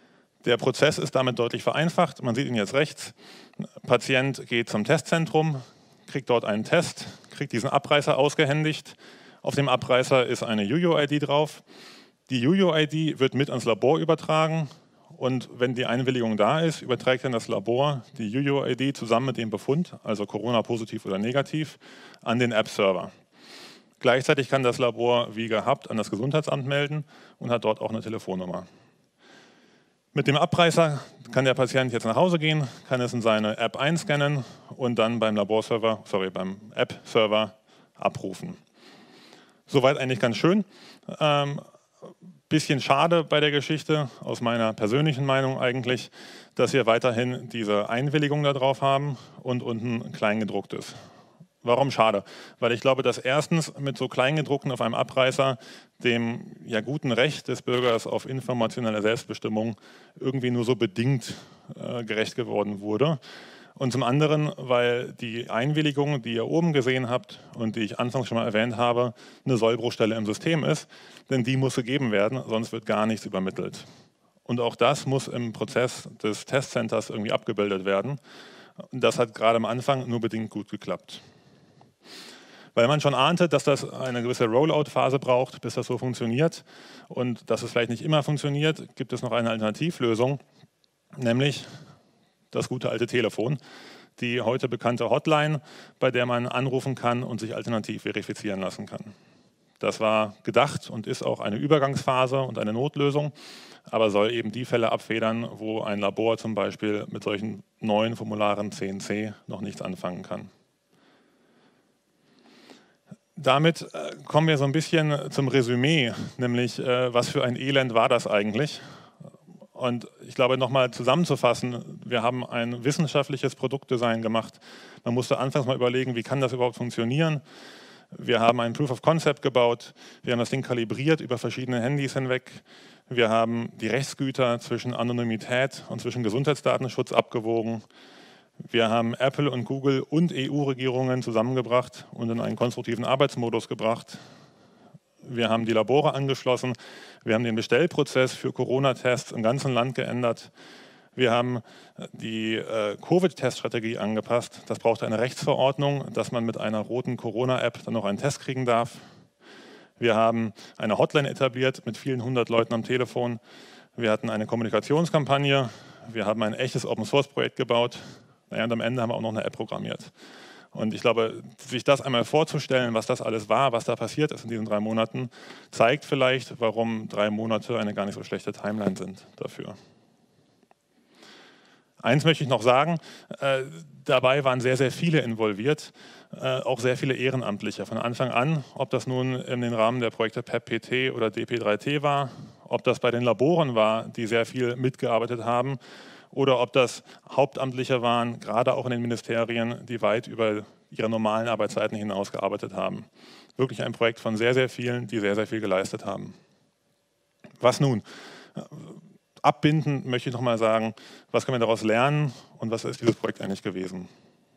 Der Prozess ist damit deutlich vereinfacht. Man sieht ihn jetzt rechts. Patient geht zum Testzentrum, kriegt dort einen Test, kriegt diesen Abreißer ausgehändigt. Auf dem Abreißer ist eine UUID drauf. Die UUID wird mit ans Labor übertragen und wenn die Einwilligung da ist, überträgt dann das Labor die UUID zusammen mit dem Befund, also Corona positiv oder negativ, an den App-Server. Gleichzeitig kann das Labor wie gehabt an das Gesundheitsamt melden und hat dort auch eine Telefonnummer. Mit dem Abreißer kann der Patient jetzt nach Hause gehen, kann es in seine App einscannen und dann beim App-Server abrufen. Soweit eigentlich ganz schön. Bisschen schade bei der Geschichte, aus meiner persönlichen Meinung eigentlich, dass wir weiterhin diese Einwilligung da drauf haben und unten Kleingedrucktes. Warum schade? Weil ich glaube, dass erstens mit so Kleingedruckten auf einem Abreißer dem ja guten Recht des Bürgers auf informationelle Selbstbestimmung irgendwie nur so bedingt gerecht geworden wurde. Und zum anderen, weil die Einwilligung, die ihr oben gesehen habt und die ich anfangs schon mal erwähnt habe, eine Sollbruchstelle im System ist, denn die muss gegeben werden, sonst wird gar nichts übermittelt. Und auch das muss im Prozess des Testcenters irgendwie abgebildet werden. Und das hat gerade am Anfang nur bedingt gut geklappt. Weil man schon ahnte, dass das eine gewisse Rollout-Phase braucht, bis das so funktioniert und dass es vielleicht nicht immer funktioniert, gibt es noch eine Alternativlösung, nämlich das gute alte Telefon, die heute bekannte Hotline, bei der man anrufen kann und sich alternativ verifizieren lassen kann. Das war gedacht und ist auch eine Übergangsphase und eine Notlösung, aber soll eben die Fälle abfedern, wo ein Labor zum Beispiel mit solchen neuen Formularen 10c noch nichts anfangen kann. Damit kommen wir so ein bisschen zum Resümee, nämlich was für ein Elend war das eigentlich? Und ich glaube, nochmal zusammenzufassen, wir haben ein wissenschaftliches Produktdesign gemacht. Man musste anfangs mal überlegen, wie kann das überhaupt funktionieren? Wir haben ein Proof of Concept gebaut, wir haben das Ding kalibriert über verschiedene Handys hinweg. Wir haben die Rechtsgüter zwischen Anonymität und zwischen Gesundheitsdatenschutz abgewogen. Wir haben Apple und Google und EU-Regierungen zusammengebracht und in einen konstruktiven Arbeitsmodus gebracht. Wir haben die Labore angeschlossen. Wir haben den Bestellprozess für Corona-Tests im ganzen Land geändert. Wir haben die Covid-Teststrategie angepasst. Das brauchte eine Rechtsverordnung, dass man mit einer roten Corona-App dann noch einen Test kriegen darf. Wir haben eine Hotline etabliert mit vielen 100 Leuten am Telefon. Wir hatten eine Kommunikationskampagne. Wir haben ein echtes Open-Source-Projekt gebaut. Und am Ende haben wir auch noch eine App programmiert. Und ich glaube, sich das einmal vorzustellen, was das alles war, was da passiert ist in diesen 3 Monaten, zeigt vielleicht, warum 3 Monate eine gar nicht so schlechte Timeline sind dafür. Eins möchte ich noch sagen, dabei waren sehr, sehr viele involviert, auch sehr viele Ehrenamtliche von Anfang an, ob das nun in den Rahmen der Projekte PEP-PT oder DP3T war, ob das bei den Laboren war, die sehr viel mitgearbeitet haben, oder ob das Hauptamtliche waren, gerade auch in den Ministerien, die weit über ihre normalen Arbeitszeiten hinaus gearbeitet haben. Wirklich ein Projekt von sehr, sehr vielen, die sehr, sehr viel geleistet haben. Was nun? Abbindend möchte ich noch mal sagen, was können wir daraus lernen und was ist dieses Projekt eigentlich gewesen?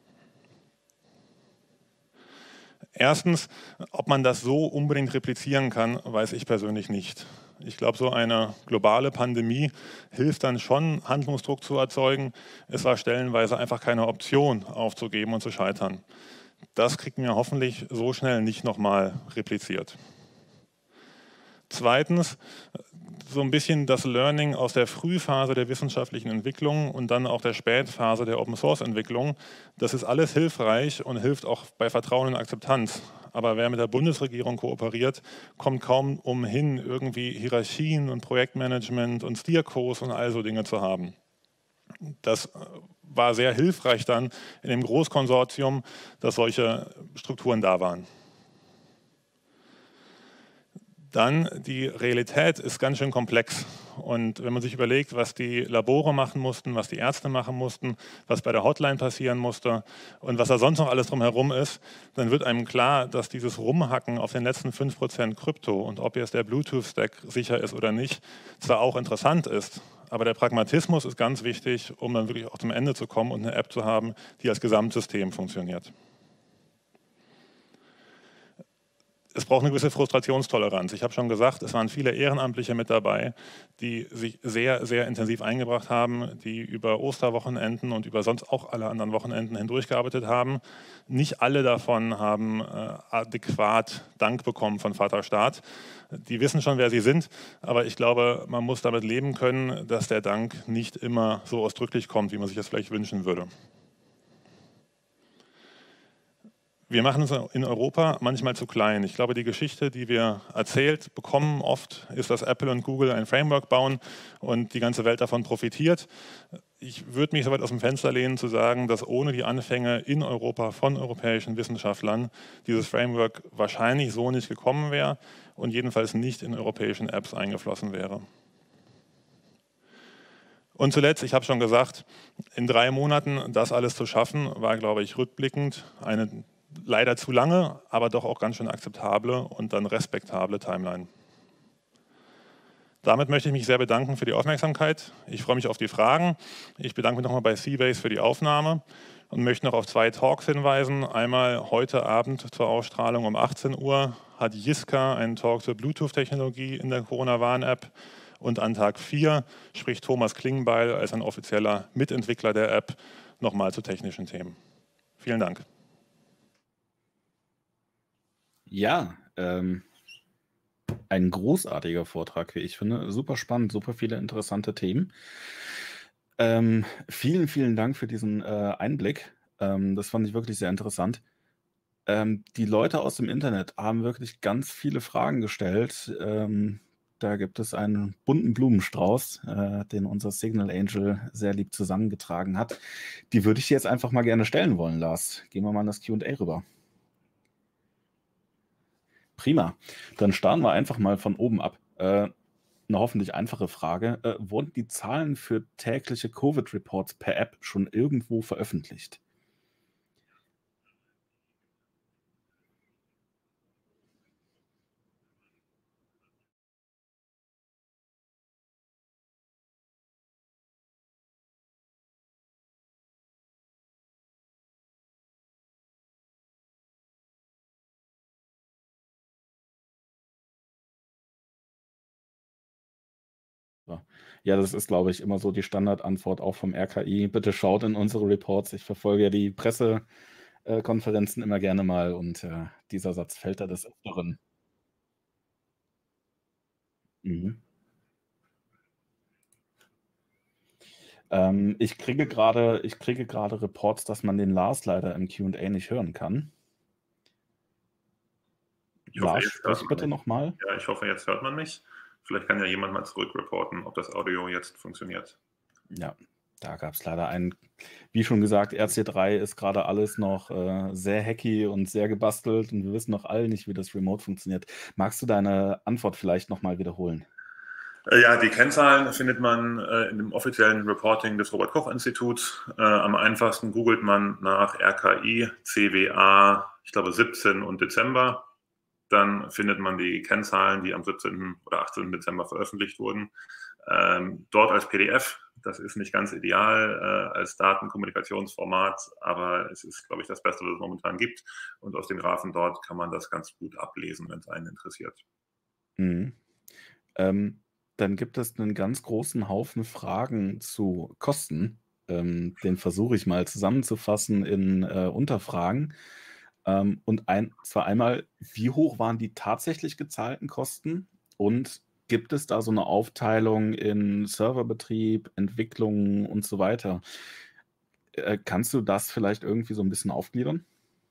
Erstens, ob man das so unbedingt replizieren kann, weiß ich persönlich nicht. Ich glaube, so eine globale Pandemie hilft dann schon, Handlungsdruck zu erzeugen. Es war stellenweise einfach keine Option, aufzugeben und zu scheitern. Das kriegen wir hoffentlich so schnell nicht nochmal repliziert. Zweitens, so ein bisschen das Learning aus der Frühphase der wissenschaftlichen Entwicklung und dann auch der Spätphase der Open-Source-Entwicklung. Das ist alles hilfreich und hilft auch bei Vertrauen und Akzeptanz. Aber wer mit der Bundesregierung kooperiert, kommt kaum umhin, irgendwie Hierarchien und Projektmanagement und Steercos und all so Dinge zu haben. Das war sehr hilfreich dann in dem Großkonsortium, dass solche Strukturen da waren. Dann die Realität ist ganz schön komplex. Und wenn man sich überlegt, was die Labore machen mussten, was die Ärzte machen mussten, was bei der Hotline passieren musste und was da sonst noch alles drumherum ist, dann wird einem klar, dass dieses Rumhacken auf den letzten 5% Krypto und ob jetzt der Bluetooth-Stack sicher ist oder nicht, zwar auch interessant ist, aber der Pragmatismus ist ganz wichtig, um dann wirklich auch zum Ende zu kommen und eine App zu haben, die als Gesamtsystem funktioniert. es braucht eine gewisse Frustrationstoleranz. Ich habe schon gesagt, es waren viele Ehrenamtliche mit dabei, die sich sehr, sehr intensiv eingebracht haben, die über Osterwochenenden und über sonst auch alle anderen Wochenenden hindurchgearbeitet haben. Nicht alle davon haben adäquat Dank bekommen von Vater Staat. Die wissen schon, wer sie sind, aber ich glaube, man muss damit leben können, dass der Dank nicht immer so ausdrücklich kommt, wie man sich das vielleicht wünschen würde. Wir machen es in Europa manchmal zu klein. Ich glaube, die Geschichte, die wir erzählt bekommen oft, ist, dass Apple und Google ein Framework bauen und die ganze Welt davon profitiert. Ich würde mich so weit aus dem Fenster lehnen, zu sagen, dass ohne die Anfänge in Europa von europäischen Wissenschaftlern dieses Framework wahrscheinlich so nicht gekommen wäre und jedenfalls nicht in europäischen Apps eingeflossen wäre. Und zuletzt, ich habe schon gesagt, in 3 Monaten das alles zu schaffen, war, glaube ich, rückblickend eine leider zu lange, aber doch auch ganz schön akzeptable und dann respektable Timeline. Damit möchte ich mich sehr bedanken für die Aufmerksamkeit. Ich freue mich auf die Fragen. Ich bedanke mich nochmal bei C-Base für die Aufnahme und möchte noch auf 2 Talks hinweisen. Einmal heute Abend zur Ausstrahlung um 18 Uhr hat Jiska einen Talk zur Bluetooth-Technologie in der Corona-Warn-App. Und an Tag 4 spricht Thomas Klingenbeil als ein offizieller Mitentwickler der App nochmal zu technischen Themen. Vielen Dank. Ja, ein großartiger Vortrag, wie ich finde. Super spannend, super viele interessante Themen. Vielen, vielen Dank für diesen Einblick. Das fand ich wirklich sehr interessant. Die Leute aus dem Internet haben wirklich ganz viele Fragen gestellt. Da gibt es einen bunten Blumenstrauß, den unser Signal Angel sehr lieb zusammengetragen hat. Die würde ich dir jetzt einfach mal gerne stellen wollen, Lars. Gehen wir mal in das Q&A rüber. Prima. Dann starten wir einfach mal von oben ab. Eine hoffentlich einfache Frage. Wurden die Zahlen für tägliche Covid-Reports per App schon irgendwo veröffentlicht? Ja, das ist, glaube ich, immer so die Standardantwort auch vom RKI. Bitte schaut in unsere Reports. Ich verfolge ja die Pressekonferenzen immer gerne mal und dieser Satz fällt da des Öfteren. Mhm. Ich kriege gerade Reports, dass man den Lars leider im Q&A nicht hören kann. Lars, sprich bitte nochmal. Ja, ich hoffe, jetzt hört man mich. Vielleicht kann ja jemand mal zurückreporten, ob das Audio jetzt funktioniert. Ja, da gab es leider einen, wie schon gesagt, RC3 ist gerade alles noch sehr hacky und sehr gebastelt und wir wissen noch alle nicht, wie das Remote funktioniert. Magst du deine Antwort vielleicht nochmal wiederholen? Ja, die Kennzahlen findet man in dem offiziellen Reporting des Robert-Koch-Instituts. Am einfachsten googelt man nach RKI, CWA, ich glaube 17 und Dezember. Dann findet man die Kennzahlen, die am 17. oder 18. Dezember veröffentlicht wurden. Dort als PDF, das ist nicht ganz ideal als Datenkommunikationsformat, aber es ist, glaube ich, das Beste, was es momentan gibt. Und aus den Graphen dort kann man das ganz gut ablesen, wenn es einen interessiert. Mhm. Dann gibt es einen ganz großen Haufen Fragen zu Kosten. Den versuche ich mal zusammenzufassen in Unterfragen. Und zwar einmal, wie hoch waren die tatsächlich gezahlten Kosten? Und gibt es da so eine Aufteilung in Serverbetrieb, Entwicklung und so weiter? Kannst du das vielleicht irgendwie so ein bisschen aufgliedern?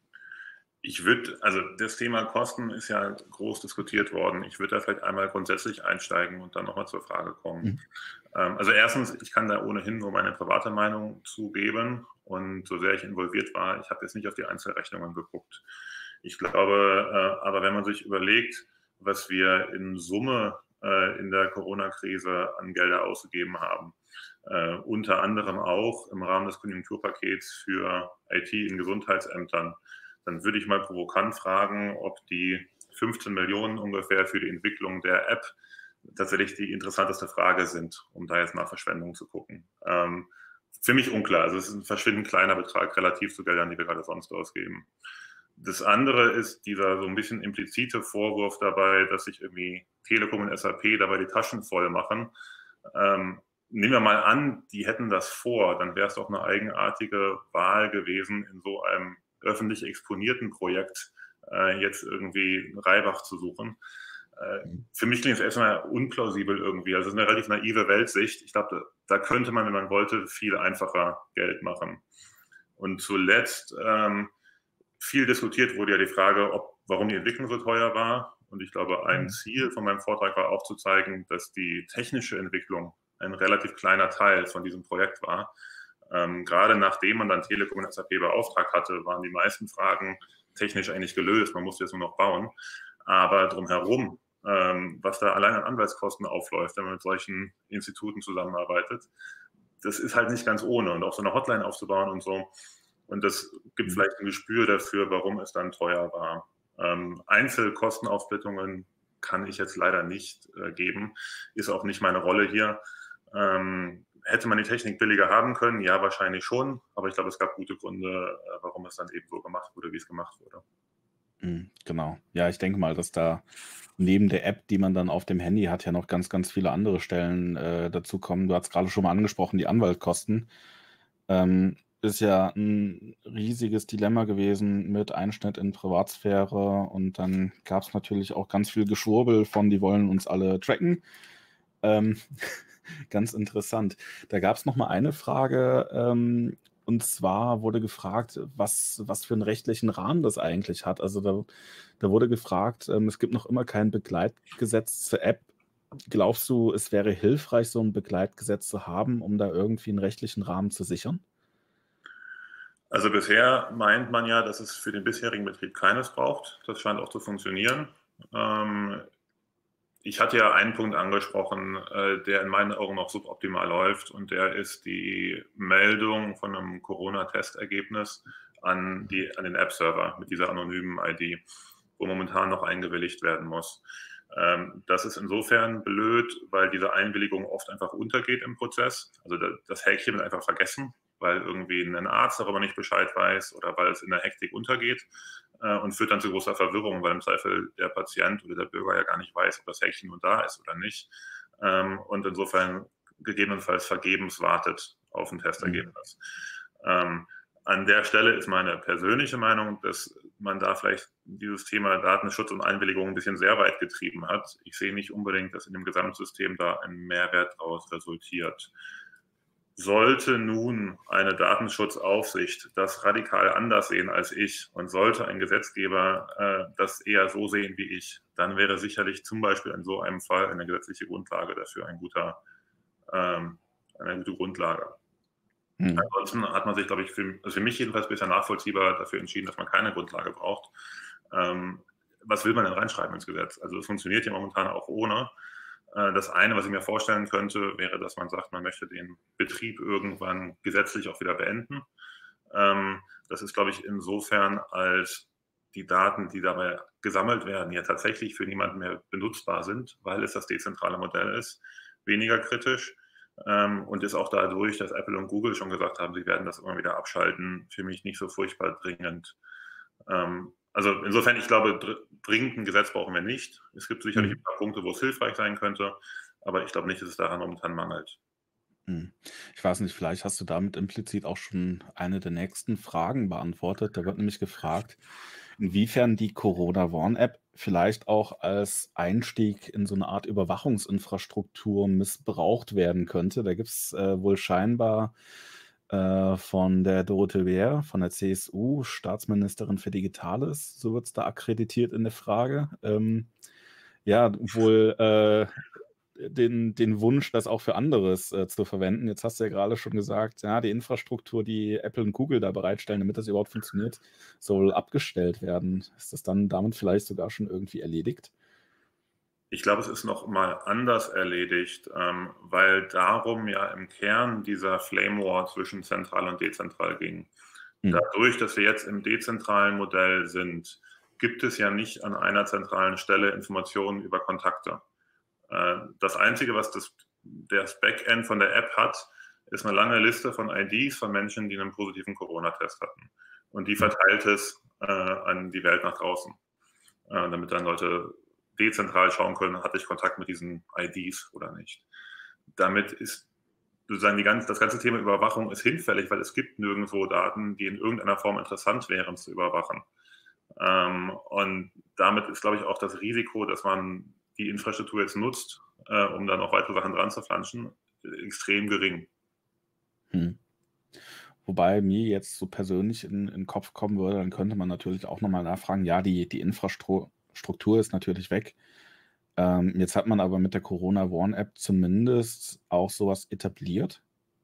Also das Thema Kosten ist ja groß diskutiert worden. Ich würde da vielleicht einmal grundsätzlich einsteigen und dann nochmal zur Frage kommen. Also erstens, ich kann da ohnehin nur meine private Meinung zugeben und so sehr ich involviert war, ich habe jetzt nicht auf die Einzelrechnungen geguckt. Ich glaube, aber wenn man sich überlegt, was wir in Summe in der Corona-Krise an Gelder ausgegeben haben, unter anderem auch im Rahmen des Konjunkturpakets für IT in Gesundheitsämtern, dann würde ich mal provokant fragen, ob die 15 Millionen ungefähr für die Entwicklung der App tatsächlich die interessanteste Frage sind, um da jetzt nach Verschwendung zu gucken. Für mich unklar. Also es ist ein verschwindend kleiner Betrag relativ zu Geldern, die wir gerade sonst ausgeben. Das andere ist dieser so ein bisschen implizite Vorwurf dabei, dass sich irgendwie Telekom und SAP dabei die Taschen voll machen. Nehmen wir mal an, die hätten das vor, dann wäre es doch eine eigenartige Wahl gewesen, in so einem öffentlich exponierten Projekt jetzt irgendwie Reibach zu suchen. Für mich klingt es erstmal unplausibel irgendwie. Also es ist eine relativ naive Weltsicht. Ich glaube, da könnte man, wenn man wollte, viel einfacher Geld machen. Und zuletzt, viel diskutiert wurde ja die Frage, warum die Entwicklung so teuer war. Und ich glaube, ein Ziel von meinem Vortrag war auch zu zeigen, dass die technische Entwicklung ein relativ kleiner Teil von diesem Projekt war. Gerade nachdem man dann Telekom und SAP beauftragt hatte, waren die meisten Fragen technisch eigentlich gelöst. Man musste jetzt nur noch bauen. Aber drumherum, was da allein an Anwaltskosten aufläuft, wenn man mit solchen Instituten zusammenarbeitet, das ist halt nicht ganz ohne. Und auch so eine Hotline aufzubauen und so. Und das gibt vielleicht ein Gespür dafür, warum es dann teuer war. Einzelkostenaufsplittungen kann ich jetzt leider nicht geben. Ist auch nicht meine Rolle hier. Hätte man die Technik billiger haben können? Ja, wahrscheinlich schon. Aber ich glaube, es gab gute Gründe, warum es dann eben so gemacht wurde, wie es gemacht wurde. Genau. Ja, ich denke mal, dass da neben der App, die man dann auf dem Handy hat, ja noch ganz, ganz viele andere Stellen dazu kommen. Du hast gerade schon mal angesprochen, die Anwaltskosten. Ist ja ein riesiges Dilemma gewesen mit Einschnitt in Privatsphäre und dann gab es natürlich auch ganz viel Geschwurbel von, die wollen uns alle tracken. Ganz interessant. Da gab es noch mal eine Frage, und zwar wurde gefragt, was für einen rechtlichen Rahmen das eigentlich hat. Also da wurde gefragt, es gibt noch immer kein Begleitgesetz zur App. Glaubst du, es wäre hilfreich, so ein Begleitgesetz zu haben, um da irgendwie einen rechtlichen Rahmen zu sichern? Also bisher meint man ja, dass es für den bisherigen Betrieb keines braucht. Das scheint auch zu funktionieren. Ich hatte ja einen Punkt angesprochen, der in meinen Augen noch suboptimal läuft, und der ist die Meldung von einem Corona-Testergebnis an den App-Server mit dieser anonymen ID, wo momentan noch eingewilligt werden muss. Das ist insofern blöd, weil diese Einwilligung oft einfach untergeht im Prozess. Also das Häkchen wird einfach vergessen, weil irgendwie ein Arzt darüber nicht Bescheid weiß oder weil es in der Hektik untergeht, und führt dann zu großer Verwirrung, weil im Zweifel der Patient oder der Bürger ja gar nicht weiß, ob das Häkchen nun da ist oder nicht, und insofern gegebenenfalls vergebens wartet auf ein Testergebnis. An der Stelle ist meine persönliche Meinung, dass man da vielleicht dieses Thema Datenschutz und Einwilligung ein bisschen sehr weit getrieben hat. Ich sehe nicht unbedingt, dass in dem Gesamtsystem da ein Mehrwert daraus resultiert. Sollte nun eine Datenschutzaufsicht das radikal anders sehen als ich und sollte ein Gesetzgeber das eher so sehen wie ich, dann wäre sicherlich zum Beispiel in so einem Fall eine gesetzliche Grundlage dafür eine gute Grundlage. Ansonsten hat man sich, glaube ich, für mich jedenfalls bisher nachvollziehbar dafür entschieden, dass man keine Grundlage braucht. Was will man denn reinschreiben ins Gesetz? Also es funktioniert ja momentan auch ohne. Das eine, was ich mir vorstellen könnte, wäre, dass man sagt, man möchte den Betrieb irgendwann gesetzlich auch wieder beenden. Das ist, glaube ich, insofern, als die Daten, die dabei gesammelt werden, ja tatsächlich für niemanden mehr benutzbar sind, weil es das dezentrale Modell ist, weniger kritisch. Und ist auch dadurch, dass Apple und Google schon gesagt haben, sie werden das immer wieder abschalten, für mich nicht so furchtbar dringend. Also insofern, ich glaube, dringend ein Gesetz brauchen wir nicht. Es gibt sicherlich ein paar Punkte, wo es hilfreich sein könnte, aber ich glaube nicht, dass es daran momentan mangelt. Ich weiß nicht, vielleicht hast du damit implizit auch schon eine der nächsten Fragen beantwortet. Da wird nämlich gefragt, inwiefern die Corona-Warn-App vielleicht auch als Einstieg in so eine Art Überwachungsinfrastruktur missbraucht werden könnte. Da gibt es wohl scheinbar von der Dorothee Bär, von der CSU, Staatsministerin für Digitales, so wird es da akkreditiert in der Frage, ja, wohl den Wunsch, das auch für anderes zu verwenden. Jetzt hast du ja gerade schon gesagt, ja, die Infrastruktur, die Apple und Google da bereitstellen, damit das überhaupt funktioniert, soll abgestellt werden. Ist das dann damit vielleicht sogar schon irgendwie erledigt? Ich glaube, es ist noch mal anders erledigt, weil darum ja im Kern dieser Flame War zwischen zentral und dezentral ging. Dadurch, dass wir jetzt im dezentralen Modell sind, gibt es ja nicht an einer zentralen Stelle Informationen über Kontakte. Das Einzige, was das Backend von der App hat, ist eine lange Liste von IDs von Menschen, die einen positiven Corona-Test hatten. Und die verteilt es an die Welt nach draußen, damit dann Leute dezentral schauen können, hatte ich Kontakt mit diesen IDs oder nicht. Damit ist sozusagen das ganze Thema Überwachung ist hinfällig, weil es gibt nirgendwo Daten, die in irgendeiner Form interessant wären zu überwachen. Und damit ist, glaube ich, auch das Risiko, dass man die Infrastruktur jetzt nutzt, um dann noch weitere Sachen dran zu flanschen, extrem gering. Wobei mir jetzt so persönlich in den Kopf kommen würde, dann könnte man natürlich auch nochmal nachfragen, ja, die Infrastruktur ist natürlich weg. Jetzt hat man aber mit der Corona Warn-App zumindest auch sowas etabliert.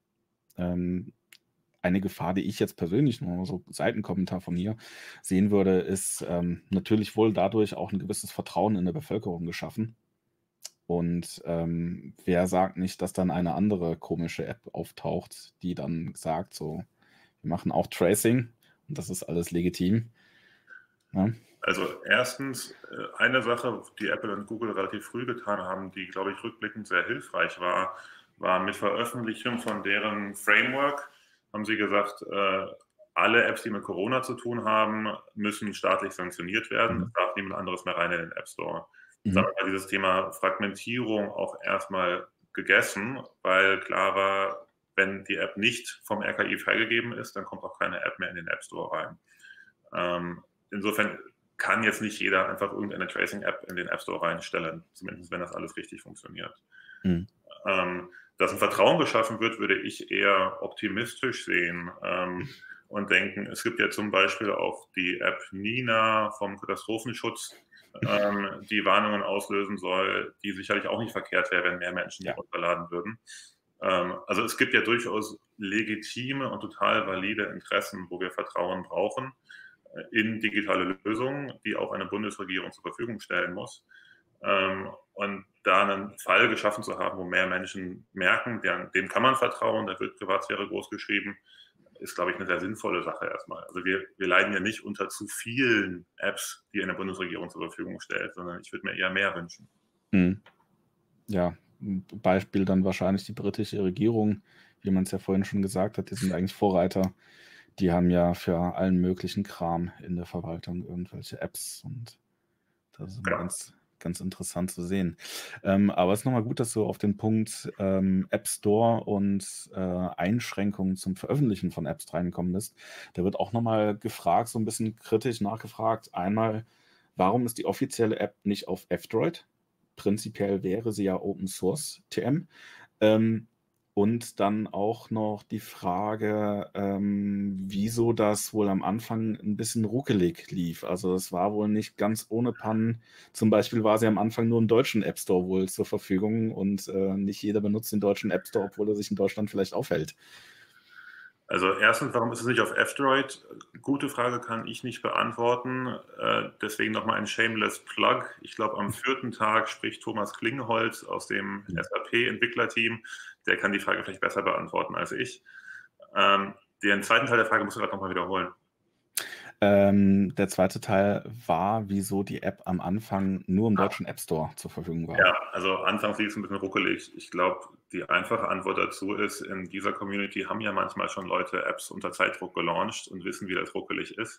Eine Gefahr, die ich jetzt persönlich nur so Seitenkommentar von mir sehen würde, ist natürlich wohl dadurch auch ein gewisses Vertrauen in der Bevölkerung geschaffen. Und wer sagt nicht, dass dann eine andere komische App auftaucht, die dann sagt, so, wir machen auch Tracing und das ist alles legitim. Ja. Also erstens, eine Sache, die Apple und Google relativ früh getan haben, die, glaube ich, rückblickend sehr hilfreich war mit Veröffentlichung von deren Framework, haben sie gesagt, alle Apps, die mit Corona zu tun haben, müssen staatlich sanktioniert werden. Es darf niemand anderes mehr rein in den App Store. Damit war dieses Thema Fragmentierung auch erstmal gegessen, weil klar war, wenn die App nicht vom RKI freigegeben ist, dann kommt auch keine App mehr in den App Store rein. Insofern kann jetzt nicht jeder einfach irgendeine Tracing-App in den App Store reinstellen, zumindest wenn das alles richtig funktioniert. Dass ein Vertrauen geschaffen wird, würde ich eher optimistisch sehen und denken, es gibt ja zum Beispiel auch die App Nina vom Katastrophenschutz, die Warnungen auslösen soll, die sicherlich auch nicht verkehrt wäre, wenn mehr Menschen die runterladen würden. Also es gibt ja durchaus legitime und total valide Interessen, wo wir Vertrauen brauchen in digitale Lösungen, die auch eine Bundesregierung zur Verfügung stellen muss. Und da einen Fall geschaffen zu haben, wo mehr Menschen merken, dem kann man vertrauen, da wird Privatsphäre groß geschrieben, ist, glaube ich, eine sehr sinnvolle Sache erstmal. Also wir leiden ja nicht unter zu vielen Apps, die eine Bundesregierung zur Verfügung stellt, sondern ich würde mir eher mehr wünschen. Ja, Beispiel dann wahrscheinlich die britische Regierung, wie man es ja vorhin schon gesagt hat, die sind eigentlich Vorreiter. Die haben ja für allen möglichen Kram in der Verwaltung irgendwelche Apps und das ist immer ganz interessant zu sehen. Aber es ist nochmal gut, dass du auf den Punkt App Store und Einschränkungen zum Veröffentlichen von Apps reingekommen bist. Da wird auch nochmal gefragt, so ein bisschen kritisch nachgefragt. Einmal, warum ist die offizielle App nicht auf F-Droid? Prinzipiell wäre sie ja Open Source TM. Und dann auch noch die Frage, wieso das wohl am Anfang ein bisschen ruckelig lief. Also es war wohl nicht ganz ohne Pannen. Zum Beispiel war sie am Anfang nur im deutschen App Store wohl zur Verfügung und nicht jeder benutzt den deutschen App Store, obwohl er sich in Deutschland vielleicht aufhält. Also erstens, warum ist es nicht auf F-Droid? Gute Frage, kann ich nicht beantworten. Deswegen nochmal ein shameless Plug. Ich glaube, am 4. Tag spricht Thomas Klingholz aus dem SAP-Entwicklerteam. Der kann die Frage vielleicht besser beantworten als ich. Den zweiten Teil der Frage musst du gerade nochmal wiederholen. Der zweite Teil war, wieso die App am Anfang nur im deutschen App Store zur Verfügung war. Ja, also anfangs lief es ein bisschen ruckelig. Ich glaube, die einfache Antwort dazu ist, in dieser Community haben ja manchmal schon Leute Apps unter Zeitdruck gelauncht und wissen, wie das ruckelig ist.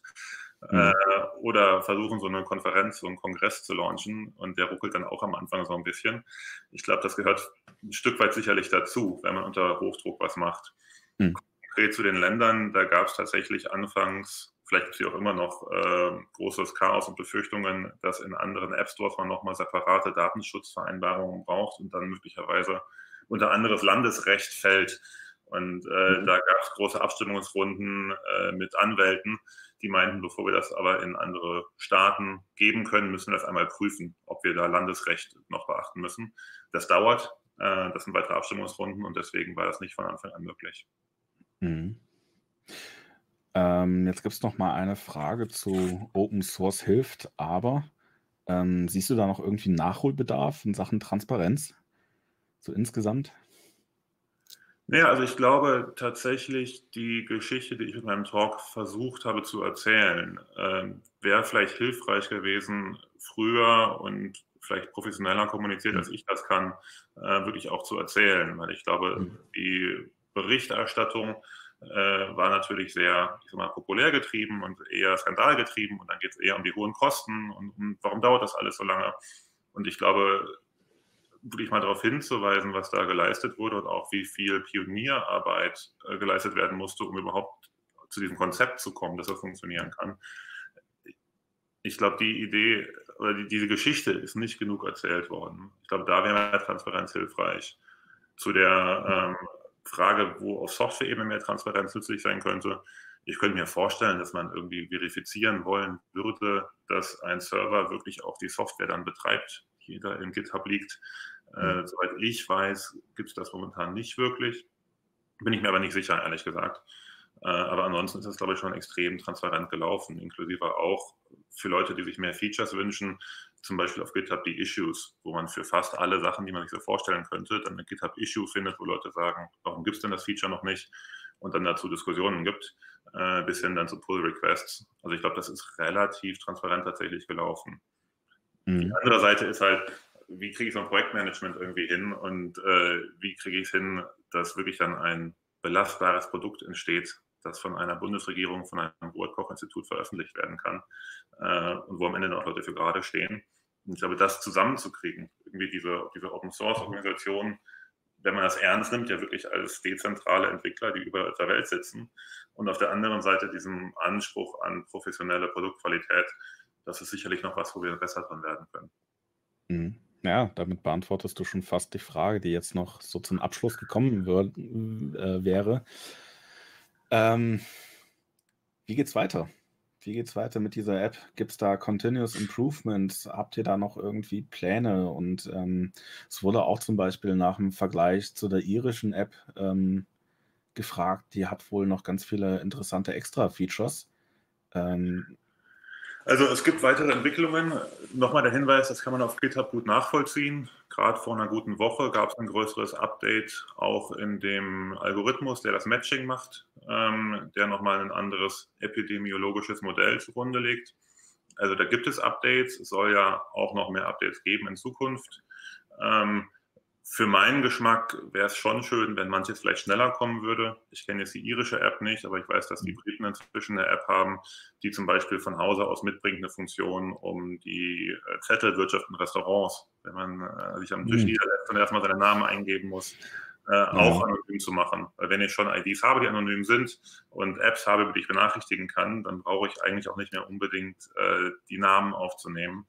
Oder versuchen, so eine Konferenz, so einen Kongress zu launchen und der ruckelt dann auch am Anfang so ein bisschen. Ich glaube, das gehört ein Stück weit sicherlich dazu, wenn man unter Hochdruck was macht. Konkret zu den Ländern, da gab es tatsächlich anfangs, vielleicht gibt es auch immer noch großes Chaos und Befürchtungen, dass in anderen App-Stores man nochmal separate Datenschutzvereinbarungen braucht und dann möglicherweise unter anderes Landesrecht fällt. Und da gab es große Abstimmungsrunden mit Anwälten, die meinten, bevor wir das aber in andere Staaten geben können, müssen wir das einmal prüfen, ob wir da Landesrecht noch beachten müssen. Das dauert, das sind weitere Abstimmungsrunden und deswegen war das nicht von Anfang an möglich. Jetzt gibt es noch mal eine Frage zu Open Source hilft, aber siehst du da noch irgendwie Nachholbedarf in Sachen Transparenz? So insgesamt? Naja, also ich glaube tatsächlich, die Geschichte, die ich mit meinem Talk versucht habe zu erzählen, wäre vielleicht hilfreich gewesen, früher und vielleicht professioneller kommuniziert, als ich das kann, wirklich auch zu erzählen. Weil ich glaube, die Berichterstattung war natürlich sehr, ich sag mal, populär getrieben und eher skandalgetrieben und dann geht es eher um die hohen Kosten und warum dauert das alles so lange? Und ich glaube, wirklich mal darauf hinzuweisen, was da geleistet wurde und auch wie viel Pionierarbeit geleistet werden musste, um überhaupt zu diesem Konzept zu kommen, dass das funktionieren kann. Ich glaube, die Idee oder diese Geschichte ist nicht genug erzählt worden. Ich glaube, da wäre mehr Transparenz hilfreich. Zu der Frage, wo auf Software-Ebene mehr Transparenz nützlich sein könnte. Ich könnte mir vorstellen, dass man irgendwie verifizieren wollen würde, dass ein Server wirklich auch die Software dann betreibt, die da in GitHub liegt. Soweit ich weiß, gibt es das momentan nicht wirklich. Bin ich mir aber nicht sicher, ehrlich gesagt. Aber ansonsten ist es, glaube ich, schon extrem transparent gelaufen, inklusive auch für Leute, die sich mehr Features wünschen, zum Beispiel auf GitHub die Issues, wo man für fast alle Sachen, die man sich so vorstellen könnte, dann eine GitHub-Issue findet, wo Leute sagen, warum gibt es denn das Feature noch nicht? Und dann dazu Diskussionen gibt, bis hin dann zu Pull-Requests. Also ich glaube, das ist relativ transparent tatsächlich gelaufen. Die andere Seite ist halt, wie kriege ich so ein Projektmanagement irgendwie hin und wie kriege ich es hin, dass wirklich dann ein belastbares Produkt entsteht, das von einer Bundesregierung, von einem Robert-Koch-Institut veröffentlicht werden kann und wo am Ende noch Leute für gerade stehen. Und ich glaube, das zusammenzukriegen, irgendwie diese Open-Source-Organisation, wenn man das ernst nimmt, ja wirklich als dezentrale Entwickler, die überall auf der Welt sitzen und auf der anderen Seite diesem Anspruch an professionelle Produktqualität, das ist sicherlich noch was, wo wir besser dran werden können. Ja, damit beantwortest du schon fast die Frage, die jetzt noch so zum Abschluss gekommen wäre. Wie geht's weiter? Wie geht's weiter mit dieser App? Gibt es da Continuous Improvements? Habt ihr da noch irgendwie Pläne? Und es wurde auch zum Beispiel nach dem Vergleich zu der irischen App gefragt, die hat wohl noch ganz viele interessante Extra-Features. Also es gibt weitere Entwicklungen. Nochmal der Hinweis, das kann man auf GitHub gut nachvollziehen. Gerade vor einer guten Woche gab es ein größeres Update, auch in dem Algorithmus, der das Matching macht, der nochmal ein anderes epidemiologisches Modell zugrunde legt. Also da gibt es Updates, es soll ja auch noch mehr Updates geben in Zukunft. Für meinen Geschmack wäre es schon schön, wenn manches vielleicht schneller kommen würde. Ich kenne jetzt die irische App nicht, aber ich weiß, dass die Briten inzwischen eine App haben, die zum Beispiel von Hause aus mitbringt eine Funktion, um die Zettelwirtschaft in Restaurants, wenn man sich am Tisch niederlässt und erstmal seinen Namen eingeben muss, auch anonym zu machen. Weil wenn ich schon IDs habe, die anonym sind und Apps habe, die ich benachrichtigen kann, dann brauche ich eigentlich auch nicht mehr unbedingt die Namen aufzunehmen.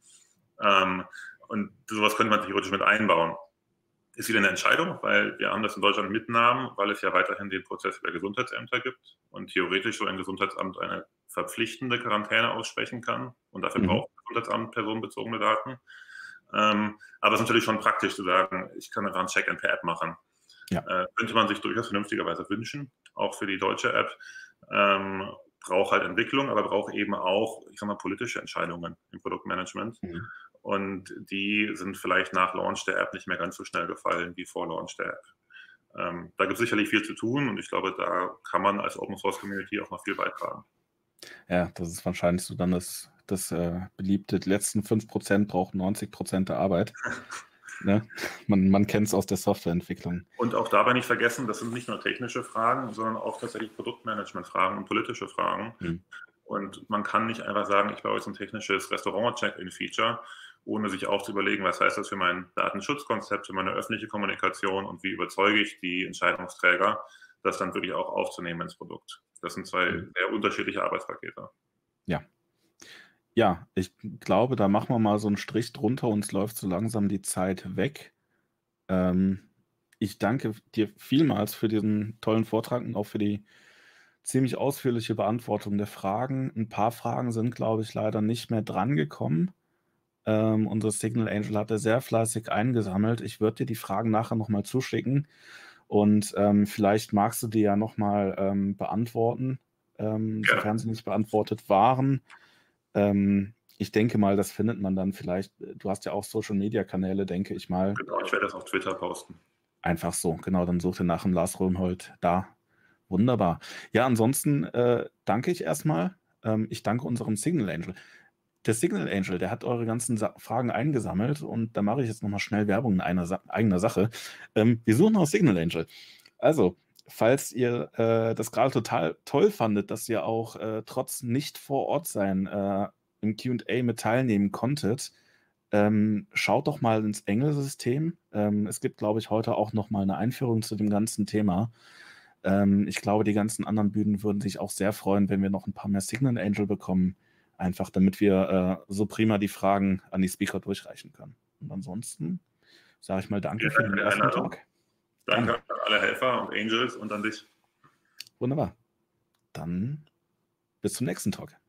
Und sowas könnte man theoretisch mit einbauen. Ist wieder eine Entscheidung, weil wir haben das in Deutschland mit Namen, weil es ja weiterhin den Prozess über Gesundheitsämter gibt und theoretisch so ein Gesundheitsamt eine verpflichtende Quarantäne aussprechen kann und dafür braucht das Gesundheitsamt personenbezogene Daten. Aber es ist natürlich schon praktisch zu sagen, ich kann einfach ein Check-in per App machen. Ja. Könnte man sich durchaus vernünftigerweise wünschen, auch für die deutsche App. Braucht halt Entwicklung, aber braucht eben auch, ich sag mal, politische Entscheidungen im Produktmanagement. Und die sind vielleicht nach Launch der App nicht mehr ganz so schnell gefallen wie vor Launch der App. Da gibt es sicherlich viel zu tun und ich glaube, da kann man als Open Source Community auch noch viel beitragen. Ja, das ist wahrscheinlich so dann das beliebte, die letzten 5% brauchen 90% der Arbeit. Ne? Man kennt es aus der Softwareentwicklung. Und auch dabei nicht vergessen, das sind nicht nur technische Fragen, sondern auch tatsächlich Produktmanagement-Fragen und politische Fragen. Und man kann nicht einfach sagen, ich baue jetzt ein technisches Restaurant-Check-in-Feature, ohne sich auch zu überlegen, was heißt das für mein Datenschutzkonzept, für meine öffentliche Kommunikation und wie überzeuge ich die Entscheidungsträger, das dann wirklich auch aufzunehmen ins Produkt. Das sind zwei sehr unterschiedliche Arbeitspakete. Ja, ich glaube, da machen wir mal so einen Strich drunter, uns läuft so langsam die Zeit weg. Ich danke dir vielmals für diesen tollen Vortrag und auch für die ziemlich ausführliche Beantwortung der Fragen. Ein paar Fragen sind, glaube ich, leider nicht mehr drangekommen. Unser Signal Angel hat er sehr fleißig eingesammelt. Ich würde dir die Fragen nachher nochmal zuschicken und vielleicht magst du die ja nochmal beantworten, sofern sie nicht beantwortet waren. Ich denke mal, das findet man dann vielleicht. Du hast ja auch Social-Media-Kanäle, denke ich mal. Genau, ich werde das auf Twitter posten. Einfach so, genau, dann sucht ihr nach dem Lars Röhmholt da. Wunderbar. Ja, ansonsten danke ich erstmal. Ich danke unserem Signal Angel. Der Signal Angel, der hat eure ganzen Fragen eingesammelt und da mache ich jetzt nochmal schnell Werbung in eigener Sache. Wir suchen noch Signal Angel. Also, falls ihr das gerade total toll fandet, dass ihr auch trotz nicht vor Ort sein im Q&A mit teilnehmen konntet, schaut doch mal ins Engel-System. Es gibt, glaube ich, heute auch noch mal eine Einführung zu dem ganzen Thema. Ich glaube, die ganzen anderen Bühnen würden sich auch sehr freuen, wenn wir noch ein paar mehr Signal Angel bekommen, einfach damit wir so prima die Fragen an die Speaker durchreichen können. Und ansonsten sage ich mal danke für den ersten Talk. Danke an alle Helfer und Angels und an dich. Wunderbar. Dann bis zum nächsten Talk.